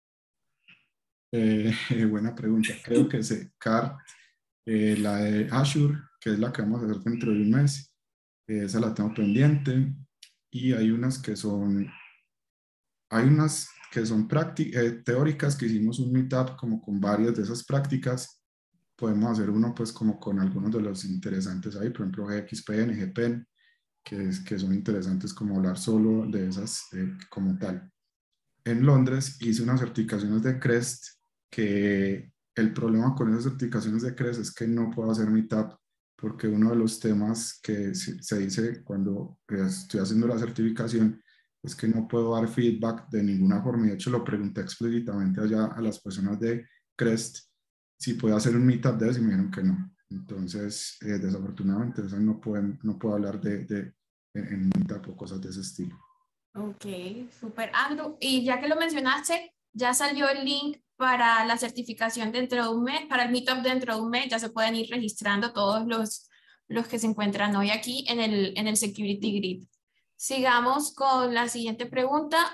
S2: Eh, buena pregunta. Creo que es C A R T, eh, la de Azure, que es la que vamos a hacer dentro de un mes. Eh, esa la tengo pendiente. Y hay unas que son, hay unas que son eh, teóricas, que hicimos un meetup como con varias de esas prácticas. Podemos hacer uno pues como con algunos de los interesantes ahí, por ejemplo G X P N, G P N, que, es, que son interesantes como hablar solo de esas eh, como tal. En Londres hice unas certificaciones de CREST, que el problema con esas certificaciones de CREST es que no puedo hacer meetup porque uno de los temas que se, se dice cuando estoy haciendo la certificación es que no puedo dar feedback de ninguna forma. Y de hecho lo pregunté explícitamente allá a las personas de CREST si puedo hacer un meetup de eso y me dijeron que no. Entonces, eh, desafortunadamente, no, pueden, no puedo hablar de, de, en meetup o cosas de ese estilo.
S1: Ok, super, Andrew. Y ya que lo mencionaste, ya salió el link para la certificación dentro de un mes, para el meetup dentro de un mes. Ya se pueden ir registrando todos los, los que se encuentran hoy aquí en el, en el Security Grid. Sigamos con la siguiente pregunta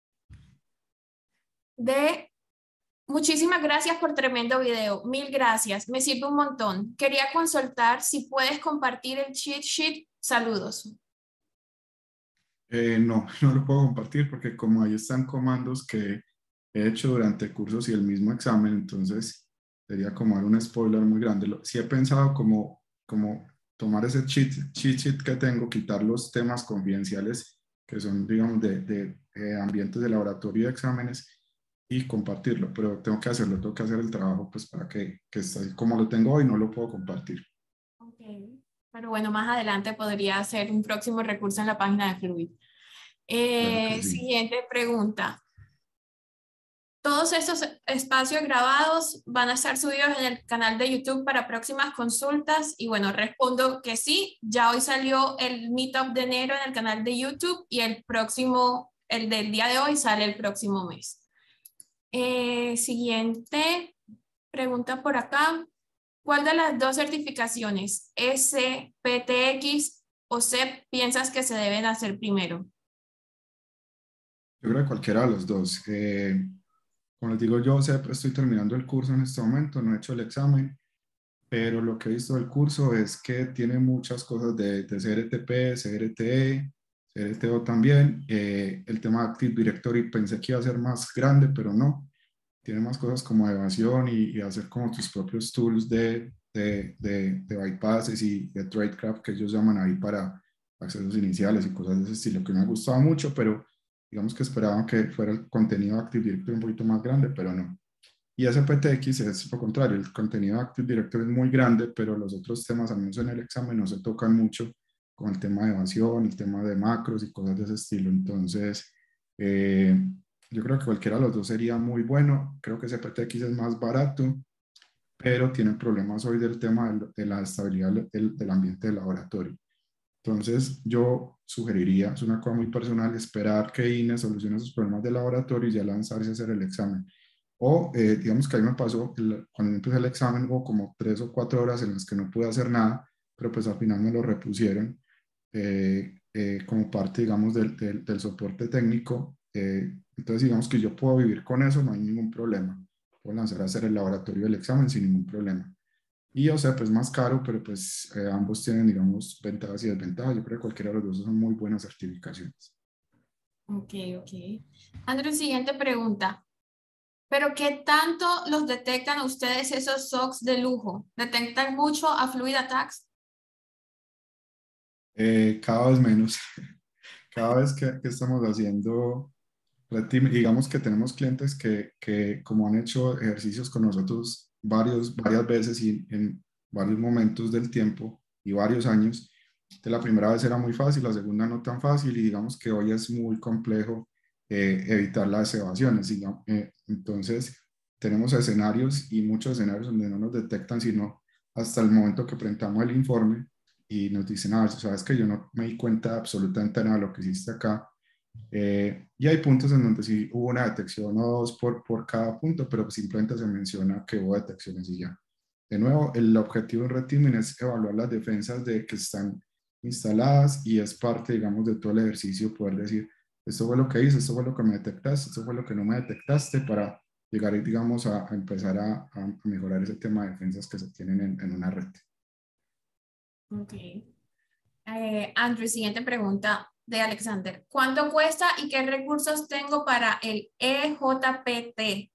S1: de muchísimas gracias por tremendo video. Mil gracias. Me sirve un montón. Quería consultar si puedes compartir el cheat sheet. Saludos.
S2: Eh, no, no lo puedo compartir porque como ahí están comandos que he hecho durante cursos y el mismo examen, entonces sería como dar un spoiler muy grande. Lo- Sí he pensado como, como tomar ese cheat, cheat sheet que tengo, quitar los temas confidenciales que son, digamos, de, de eh, ambientes de laboratorio y exámenes y compartirlo, pero tengo que hacerlo, tengo que hacer el trabajo pues para que, que esté, como lo tengo hoy, no lo puedo compartir.
S1: Ok. Pero bueno, más adelante podría ser un próximo recurso en la página de Fluid.
S2: Claro que
S1: Eh,
S2: sí.
S1: siguiente pregunta. Todos estos espacios grabados van a estar subidos en el canal de YouTube para próximas consultas y bueno, respondo que sí. Ya hoy salió el Meetup de enero en el canal de YouTube y el próximo, el del día de hoy sale el próximo mes. Eh, siguiente pregunta por acá. ¿Cuál de las dos certificaciones, S, P T X o C E P, piensas que se deben hacer primero?
S2: Yo creo que cualquiera de los dos. Eh, como les digo, yo sé, estoy terminando el curso en este momento, no he hecho el examen, pero lo que he visto del curso es que tiene muchas cosas de, de C R T P, C R T E, C R T O también. Eh, el tema de Active Directory pensé que iba a ser más grande, pero no. Tiene más cosas como evasión y, y hacer como tus propios tools de, de, de, de bypasses y de tradecraft que ellos llaman ahí para accesos iniciales y cosas de ese estilo, que me ha gustado mucho, pero digamos que esperaban que fuera el contenido de Active Directory un poquito más grande, pero no. Y S P T X es lo contrario, el contenido de Active Directory es muy grande, pero los otros temas, al menos en el examen, no se tocan mucho con el tema de evasión, el tema de macros y cosas de ese estilo. Entonces, eh, yo creo que cualquiera de los dos sería muy bueno. Creo que S P T X es más barato, pero tiene problemas hoy del tema de, de la estabilidad del, del ambiente de laboratorio. Entonces, yo sugeriría, es una cosa muy personal, esperar que I N E solucione esos problemas de laboratorio y ya lanzarse a hacer el examen. O, eh, digamos que a mí me pasó, el, cuando empecé el examen, hubo como tres o cuatro horas en las que no pude hacer nada, pero pues al final me lo repusieron eh, eh, como parte, digamos, del, del, del soporte técnico. Eh, entonces, digamos que yo puedo vivir con eso, no hay ningún problema. Puedo lanzar a hacer el laboratorio del examen sin ningún problema. Y o sea, pues más caro, pero pues eh, ambos tienen, digamos, ventajas y desventajas. Yo creo que cualquiera de los dos son muy buenas certificaciones.
S1: Ok, ok. Andrew, siguiente pregunta. ¿Pero qué tanto los detectan ustedes esos S O Cs de lujo? ¿Detectan mucho a Fluid Attacks?
S2: Eh, cada vez menos. Cada vez que, que estamos haciendo Red Team, digamos que tenemos clientes que, que como han hecho ejercicios con nosotros varios, varias veces y en varios momentos del tiempo y varios años, de la primera vez era muy fácil, la segunda no tan fácil y digamos que hoy es muy complejo eh, evitar las evasión. Eh, entonces, tenemos escenarios y muchos escenarios donde no nos detectan, sino hasta el momento que presentamos el informe y nos dicen, ah, sabes que yo no me di cuenta de absolutamente nada de lo que hiciste acá. Eh, y hay puntos en donde sí hubo una detección o dos por, por cada punto, pero simplemente se menciona que hubo detecciones y ya. De nuevo, el objetivo en Red Teaming es evaluar las defensas de que están instaladas y es parte, digamos, de todo el ejercicio poder decir, esto fue lo que hice, esto fue lo que me detectaste, esto fue lo que no me detectaste para llegar, digamos, a, a empezar a, a, mejorar ese tema de defensas que se tienen en, en una red.
S1: Ok. Eh, Andrew, siguiente pregunta de Alexander. ¿Cuánto cuesta y qué recursos tengo para el E J P T?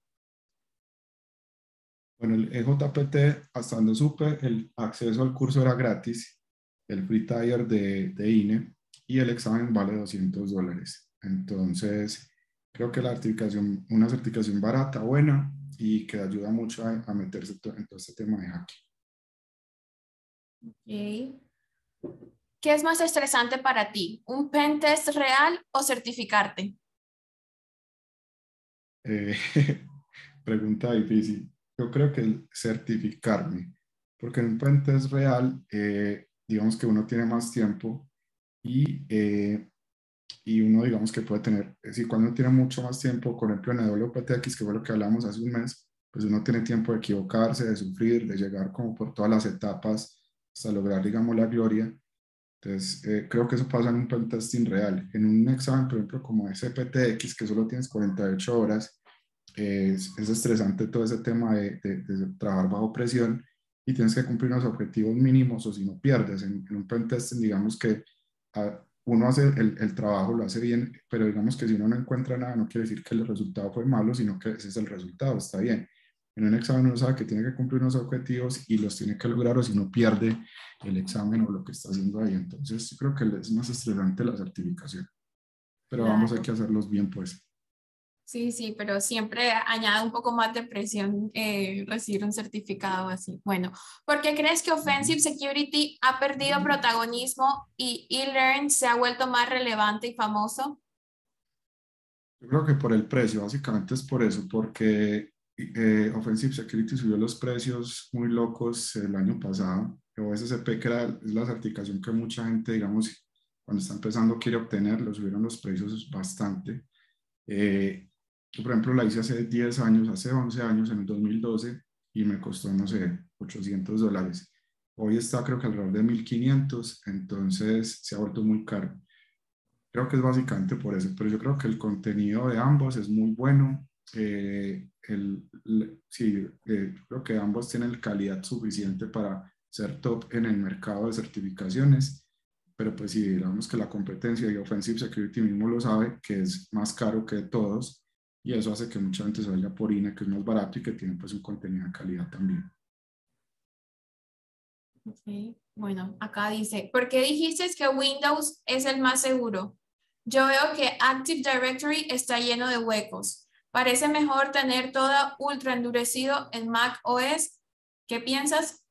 S2: Bueno, el E J P T, hasta donde supe, el acceso al curso era gratis, el free tier de, de I N E y el examen vale doscientos dólares. Entonces, creo que la certificación, una certificación barata, buena y que ayuda mucho a, a meterse to, en todo este tema de hacking.
S1: Okay. ¿Qué es más estresante para ti? ¿Un pen test real o certificarte?
S2: Eh, pregunta difícil. Yo creo que el certificarme, porque en un pen test real, eh, digamos que uno tiene más tiempo y eh, y uno digamos que puede tener, es decir, cuando uno tiene mucho más tiempo, por ejemplo en el W P T X, que fue lo que hablamos hace un mes, pues uno tiene tiempo de equivocarse, de sufrir, de llegar como por todas las etapas hasta lograr, digamos, la gloria. Entonces, eh, creo que eso pasa en un pentesting real. En un examen, por ejemplo, como ese P T X, que solo tienes cuarenta y ocho horas, eh, es, es, estresante todo ese tema de, de, de, trabajar bajo presión y tienes que cumplir unos objetivos mínimos o si no pierdes. En, en un pentesting, digamos que a, uno hace el, el, trabajo, lo hace bien, pero digamos que si uno no encuentra nada, no quiere decir que el resultado fue malo, sino que ese es el resultado, está bien. En un examen uno sabe que tiene que cumplir unos objetivos y los tiene que lograr o si no pierde el examen o lo que está haciendo ahí. Entonces, yo creo que es más estresante la certificación. Pero vamos, hay
S1: Claro.
S2: que hacerlos bien, pues.
S1: Sí, sí, pero siempre añade un poco más de presión eh, recibir un certificado así. Bueno, ¿por qué crees que Offensive Security ha perdido protagonismo y eLearn se ha vuelto más relevante y famoso?
S2: Yo creo que por el precio, básicamente es por eso, porque eh, Offensive Security subió los precios muy locos el año pasado. O S C P, que era, es la certificación que mucha gente, digamos, cuando está empezando quiere obtener, lo subieron los precios bastante. Eh, yo, por ejemplo, la hice hace diez años, hace once años, en el dos mil doce, y me costó, no sé, ochocientos dólares. Hoy está creo que alrededor de mil quinientos, entonces se ha vuelto muy caro. Creo que es básicamente por eso, pero yo creo que el contenido de ambos es muy bueno. Eh, el, el, sí, eh, creo que ambos tienen calidad suficiente para ser top en el mercado de certificaciones, pero pues sí, digamos que la competencia de Offensive Security mismo lo sabe, que es más caro que todos, y eso hace que mucha gente se vaya por I N E, que es más barato y que tiene pues un contenido de calidad también.
S1: Okay. Bueno, acá dice, ¿por qué dijiste que Windows es el más seguro? Yo veo que Active Directory está lleno de huecos. Parece mejor tener todo ultra endurecido en Mac O S. ¿Qué piensas?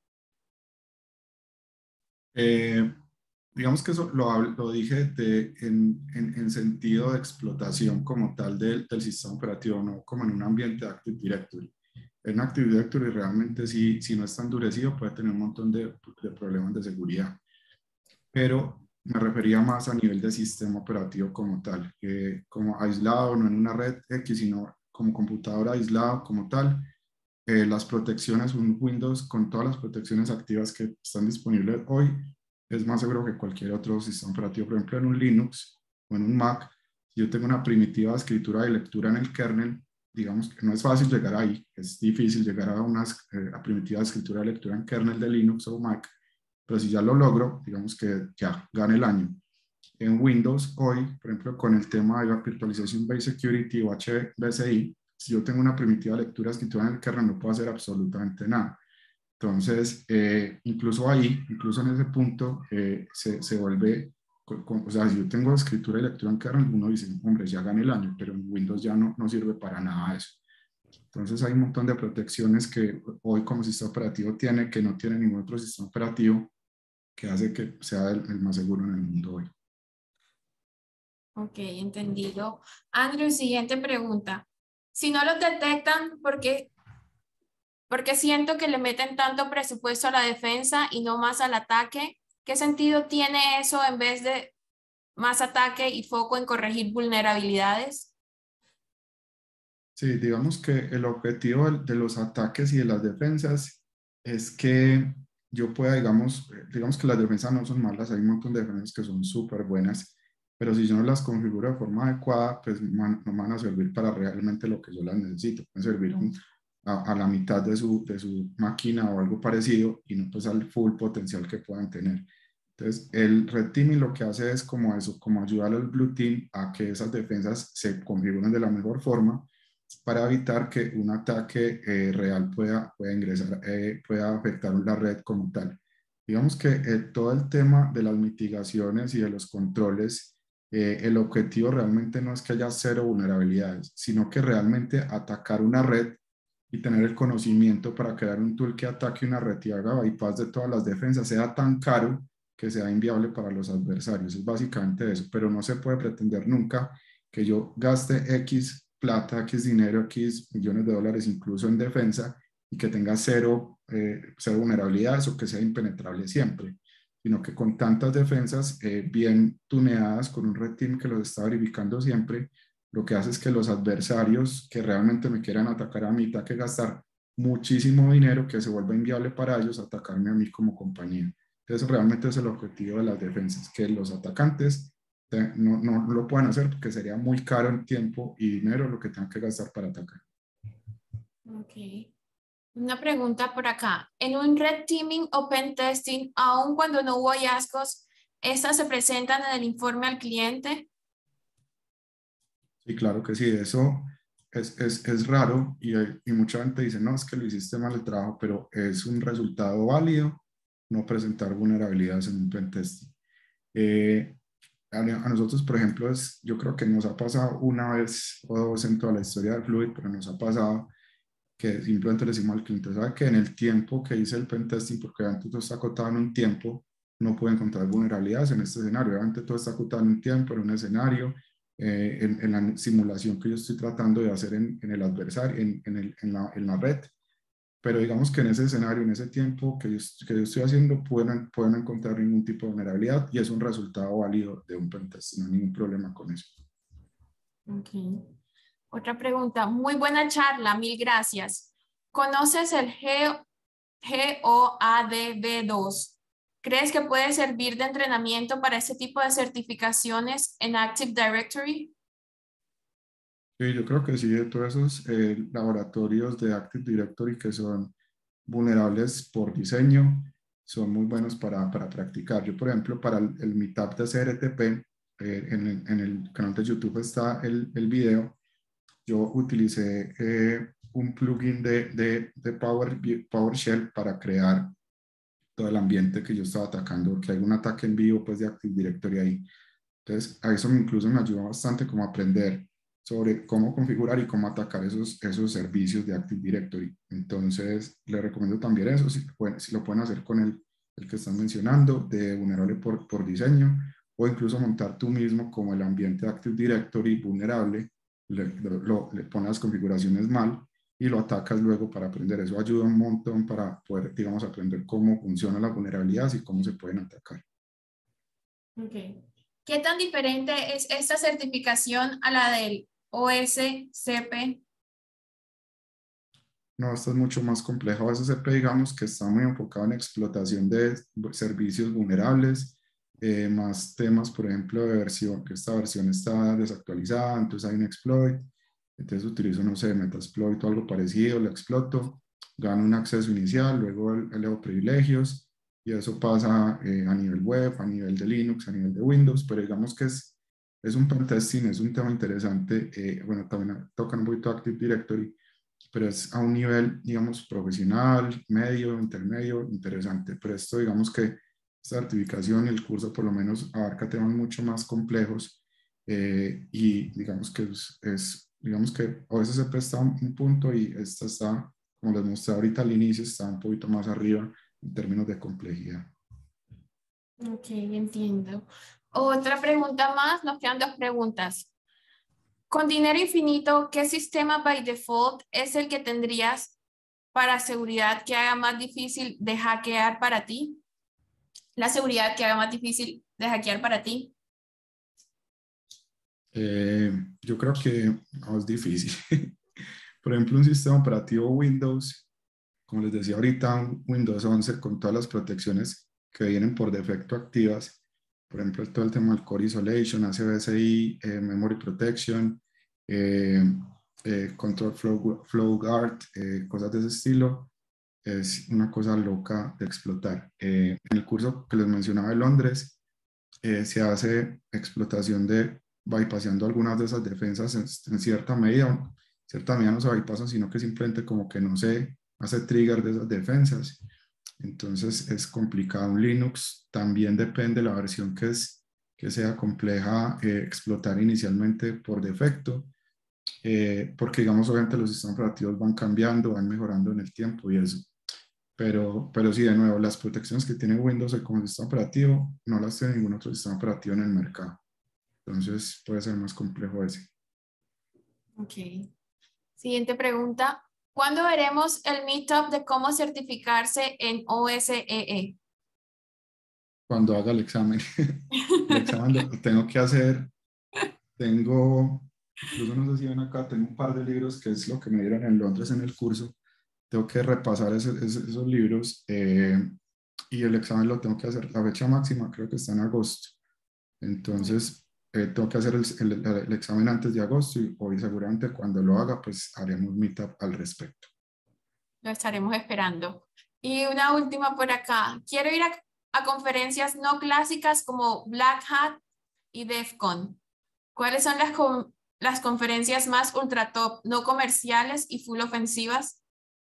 S2: Eh, digamos que eso lo, lo dije de, en, en, en, sentido de explotación como tal del, del sistema operativo, no como en un ambiente de Active Directory. En Active Directory realmente si, si no está endurecido puede tener un montón de, de problemas de seguridad, pero me refería más a nivel de sistema operativo como tal, que como aislado, no en una red X, sino como computadora aislado como tal. Eh, las protecciones, un Windows con todas las protecciones activas que están disponibles hoy es más seguro que cualquier otro sistema operativo. Por ejemplo, en un Linux o en un Mac, si yo tengo una primitiva de escritura y lectura en el kernel, digamos que no es fácil llegar ahí, es difícil llegar a una eh, a primitiva de escritura y lectura en kernel de Linux o Mac, pero si ya lo logro, digamos que ya gane el año. En Windows hoy, por ejemplo, con el tema de la Virtualization Based Security o H B S I, si yo tengo una primitiva lectura escritura en el kernel, no puedo hacer absolutamente nada. Entonces, eh, incluso ahí, incluso en ese punto, eh, se, se vuelve, con, con, o sea, si yo tengo escritura y lectura en kernel, uno dice, hombre, ya gané el año, pero en Windows ya no, no sirve para nada eso. Entonces hay un montón de protecciones que hoy como sistema operativo tiene, que no tiene ningún otro sistema operativo, que hace que sea el, el más seguro en el mundo hoy.
S1: Ok, entendido. Andrew, siguiente pregunta. Si no los detectan, ¿por qué, por qué siento que le meten tanto presupuesto a la defensa y no más al ataque? ¿Qué sentido tiene eso en vez de más ataque y foco en corregir vulnerabilidades?
S2: Sí, digamos que el objetivo de los ataques y de las defensas es que yo pueda, digamos, eh, digamos que las defensas no son malas, hay un montón de defensas que son súper buenas, pero si yo no las configuro de forma adecuada, pues man, no van a servir para realmente lo que yo las necesito. Pueden servir un, a, a, la mitad de su, de su máquina o algo parecido y no pues al full potencial que puedan tener. Entonces, el Red Teaming lo que hace es como eso, como ayudar al Blue Team a que esas defensas se configuren de la mejor forma para evitar que un ataque eh, real pueda, pueda ingresar, eh, pueda afectar la red como tal. Digamos que eh, todo el tema de las mitigaciones y de los controles, eh, el objetivo realmente no es que haya cero vulnerabilidades, sino que realmente atacar una red y tener el conocimiento para crear un tool que ataque una red y haga bypass de todas las defensas sea tan caro que sea inviable para los adversarios. Es básicamente eso, pero no se puede pretender nunca que yo gaste X plata, X dinero, X millones de dólares incluso en defensa y que tenga cero, eh, cero vulnerabilidades o que sea impenetrable siempre, sino que con tantas defensas eh, bien tuneadas, con un red team que los está verificando siempre, lo que hace es que los adversarios que realmente me quieran atacar a mí tengan que gastar muchísimo dinero que se vuelva inviable para ellos atacarme a mí como compañía. Entonces realmente es el objetivo de las defensas, que los atacantes no, no, no lo puedan hacer porque sería muy caro en tiempo y dinero lo que tengan que gastar para atacar.
S1: Ok. Una pregunta por acá. En un red teaming o pen testing, aun cuando no hubo hallazgos, ¿estas se presentan en el informe al cliente?
S2: Sí, claro que sí, eso es, es, es raro y, y mucha gente dice, no, es que lo hiciste mal el trabajo, pero es un resultado válido no presentar vulnerabilidades en un pentesting. Eh, a, a nosotros, por ejemplo, es, yo creo que nos ha pasado una vez o dos en toda la historia de Fluid, pero nos ha pasado que simplemente le decimos al cliente, sabe que en el tiempo que hice el pentesting, porque antes todo está acotado en un tiempo, no puede encontrar vulnerabilidades en este escenario. Obviamente todo está acotado en un tiempo, en un escenario, eh, en, en, la simulación que yo estoy tratando de hacer en, en el adversario, en, en, el, en, la, en la red. Pero digamos que en ese escenario, en ese tiempo que yo, que yo estoy haciendo, pueden, pueden encontrar ningún tipo de vulnerabilidad y es un resultado válido de un pentest, no hay ningún problema con eso.
S1: Okay. Otra pregunta. Muy buena charla, mil gracias. ¿Conoces el G O A D B dos? ¿Crees que puede servir de entrenamiento para ese tipo de certificaciones en Active Directory?
S2: Sí, yo creo que sí, de todos esos eh, laboratorios de Active Directory que son vulnerables por diseño, son muy buenos para, para practicar. Yo, por ejemplo, para el, el Meetup de C R T P, eh, en, el, en, el canal de YouTube está el, el video, yo utilicé eh, un plugin de, de, de Power, PowerShell para crear todo el ambiente que yo estaba atacando, porque hay un ataque en vivo pues, de Active Directory ahí. Entonces, a eso incluso me ayuda bastante como aprender sobre cómo configurar y cómo atacar esos, esos servicios de Active Directory. Entonces, le recomiendo también eso, si, si lo pueden hacer con el, el que están mencionando, de vulnerable por, por diseño, o incluso montar tú mismo como el ambiente de Active Directory vulnerable, le, lo, le pones las configuraciones mal y lo atacas luego para aprender. Eso ayuda un montón para poder, digamos, aprender cómo funcionan las vulnerabilidades y cómo se pueden atacar.
S1: Okay. ¿Qué tan diferente es esta certificación a la del O S C P?
S2: No, esto es mucho más complejo. O S C P, digamos que está muy enfocado en explotación de servicios vulnerables, eh, más temas, por ejemplo, de versión, que esta versión está desactualizada, entonces hay un exploit, entonces utilizo, no sé, Metasploit o algo parecido, lo exploto, gano un acceso inicial, luego elevo privilegios, y eso pasa eh, a nivel web, a nivel de Linux, a nivel de Windows, pero digamos que es, es un pentesting, es un tema interesante, eh, bueno, también tocan un poquito Active Directory, pero es a un nivel, digamos, profesional, medio, intermedio, interesante. Pero esto, digamos que esta certificación y el curso por lo menos abarca temas mucho más complejos eh, y digamos que es, es, digamos que a veces se presta un, un punto y esta está, como les mostré ahorita al inicio, está un poquito más arriba en términos de complejidad.
S1: Ok, entiendo. Otra pregunta más, nos quedan dos preguntas. Con dinero infinito, ¿qué sistema by default es el que tendrías para seguridad que haga más difícil de hackear para ti? La seguridad que haga más difícil de hackear para ti.
S2: Eh, yo creo que no, es difícil. Por ejemplo, un sistema operativo Windows, como les decía ahorita, un Windows once con todas las protecciones que vienen por defecto activas, por ejemplo, todo el tema del Core Isolation, A C V S I, eh, Memory Protection, eh, eh, Control Flow, Flow Guard, eh, cosas de ese estilo, es una cosa loca de explotar. Eh, en el curso que les mencionaba de Londres, eh, se hace explotación de bypassando algunas de esas defensas en, en cierta medida. En cierta medida no se bypassan, sino que simplemente como que no se hace trigger de esas defensas. Entonces es complicado. Un Linux también depende de la versión que, es, que sea compleja eh, explotar inicialmente por defecto, eh, porque digamos obviamente los sistemas operativos van cambiando, van mejorando en el tiempo y eso. Pero, pero sí, de nuevo, las protecciones que tiene Windows como sistema operativo no las tiene ningún otro sistema operativo en el mercado. Entonces puede ser más complejo ese.
S1: Ok. Siguiente pregunta. ¿Cuándo veremos el meetup de cómo certificarse en O S E E?
S2: Cuando haga el examen. El examen lo tengo que hacer. Tengo, incluso no sé si ven acá, tengo un par de libros que es lo que me dieron en Londres en el curso. Tengo que repasar ese, ese, esos libros eh, y el examen lo tengo que hacer. La fecha máxima creo que está en agosto. Entonces, eh, tengo que hacer el, el, el, examen antes de agosto y hoy seguramente cuando lo haga, pues haremos meetup al respecto.
S1: Lo estaremos esperando. Y una última por acá. Quiero ir a, a conferencias no clásicas como Black Hat y DEF CON. ¿Cuáles son las, con, las conferencias más ultra top, no comerciales y full ofensivas?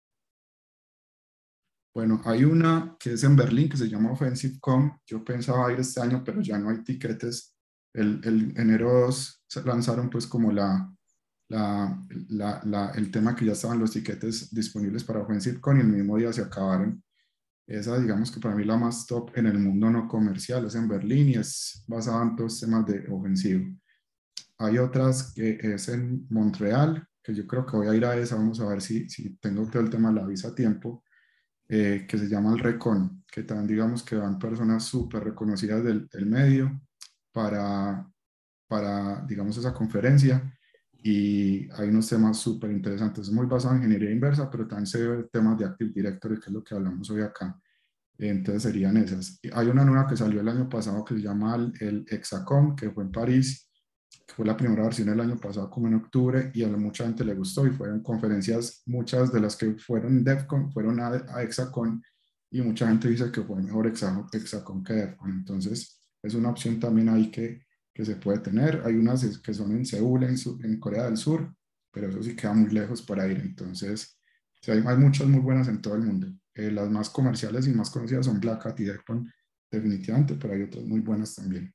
S2: Bueno, hay una que es en Berlín que se llama OffensiveCon. Yo pensaba ir este año, pero ya no hay tiquetes. El, el enero dos se lanzaron pues como la, la, la, la, el tema que ya estaban los tiquetes disponibles para OffensiveCon y el mismo día se acabaron. Esa digamos que para mí la más top en el mundo no comercial es en Berlín y es basada en dos temas de ofensivo. Hay otras que es en Montreal, que yo creo que voy a ir a esa, vamos a ver si, si tengo todo el tema de la visa a tiempo, eh, que se llama el Recon, que también digamos que van personas súper reconocidas del, del medio para, para, digamos, esa conferencia y hay unos temas súper interesantes, es muy basado en ingeniería inversa, pero también se ve temas de Active Directory, que es lo que hablamos hoy acá. Entonces serían esas. Hay una nueva que salió el año pasado que se llama el, el Hexacom, que fue en París, que fue la primera versión el año pasado como en octubre y a mucha gente le gustó y fueron conferencias, muchas de las que fueron DevCon fueron a, a Hexacon y mucha gente dice que fue mejor Hexacon que DevCon. Entonces es una opción también ahí que, que se puede tener. Hay unas que son en Seúl, en, en Corea del Sur, pero eso sí queda muy lejos para ir. Entonces sí, hay, hay muchas muy buenas en todo el mundo. Eh, las más comerciales y más conocidas son Black Hat y DevCon definitivamente, pero hay otras muy buenas también.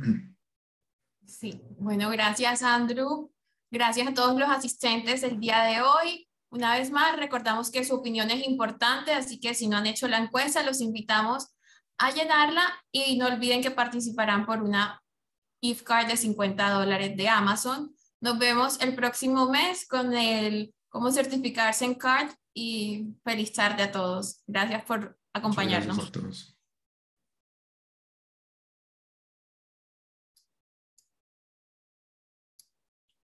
S1: Sí, bueno, gracias Andrew. Gracias a todos los asistentes el día de hoy. Una vez más, recordamos que su opinión es importante, así que si no han hecho la encuesta, los invitamos a llenarla y no olviden que participarán por una gift card de cincuenta dólares de Amazon. Nos vemos el próximo mes con el cómo certificarse en C A R D y feliz tarde a todos. Gracias por
S2: Muchas gracias
S1: acompañarnos.
S2: a todos.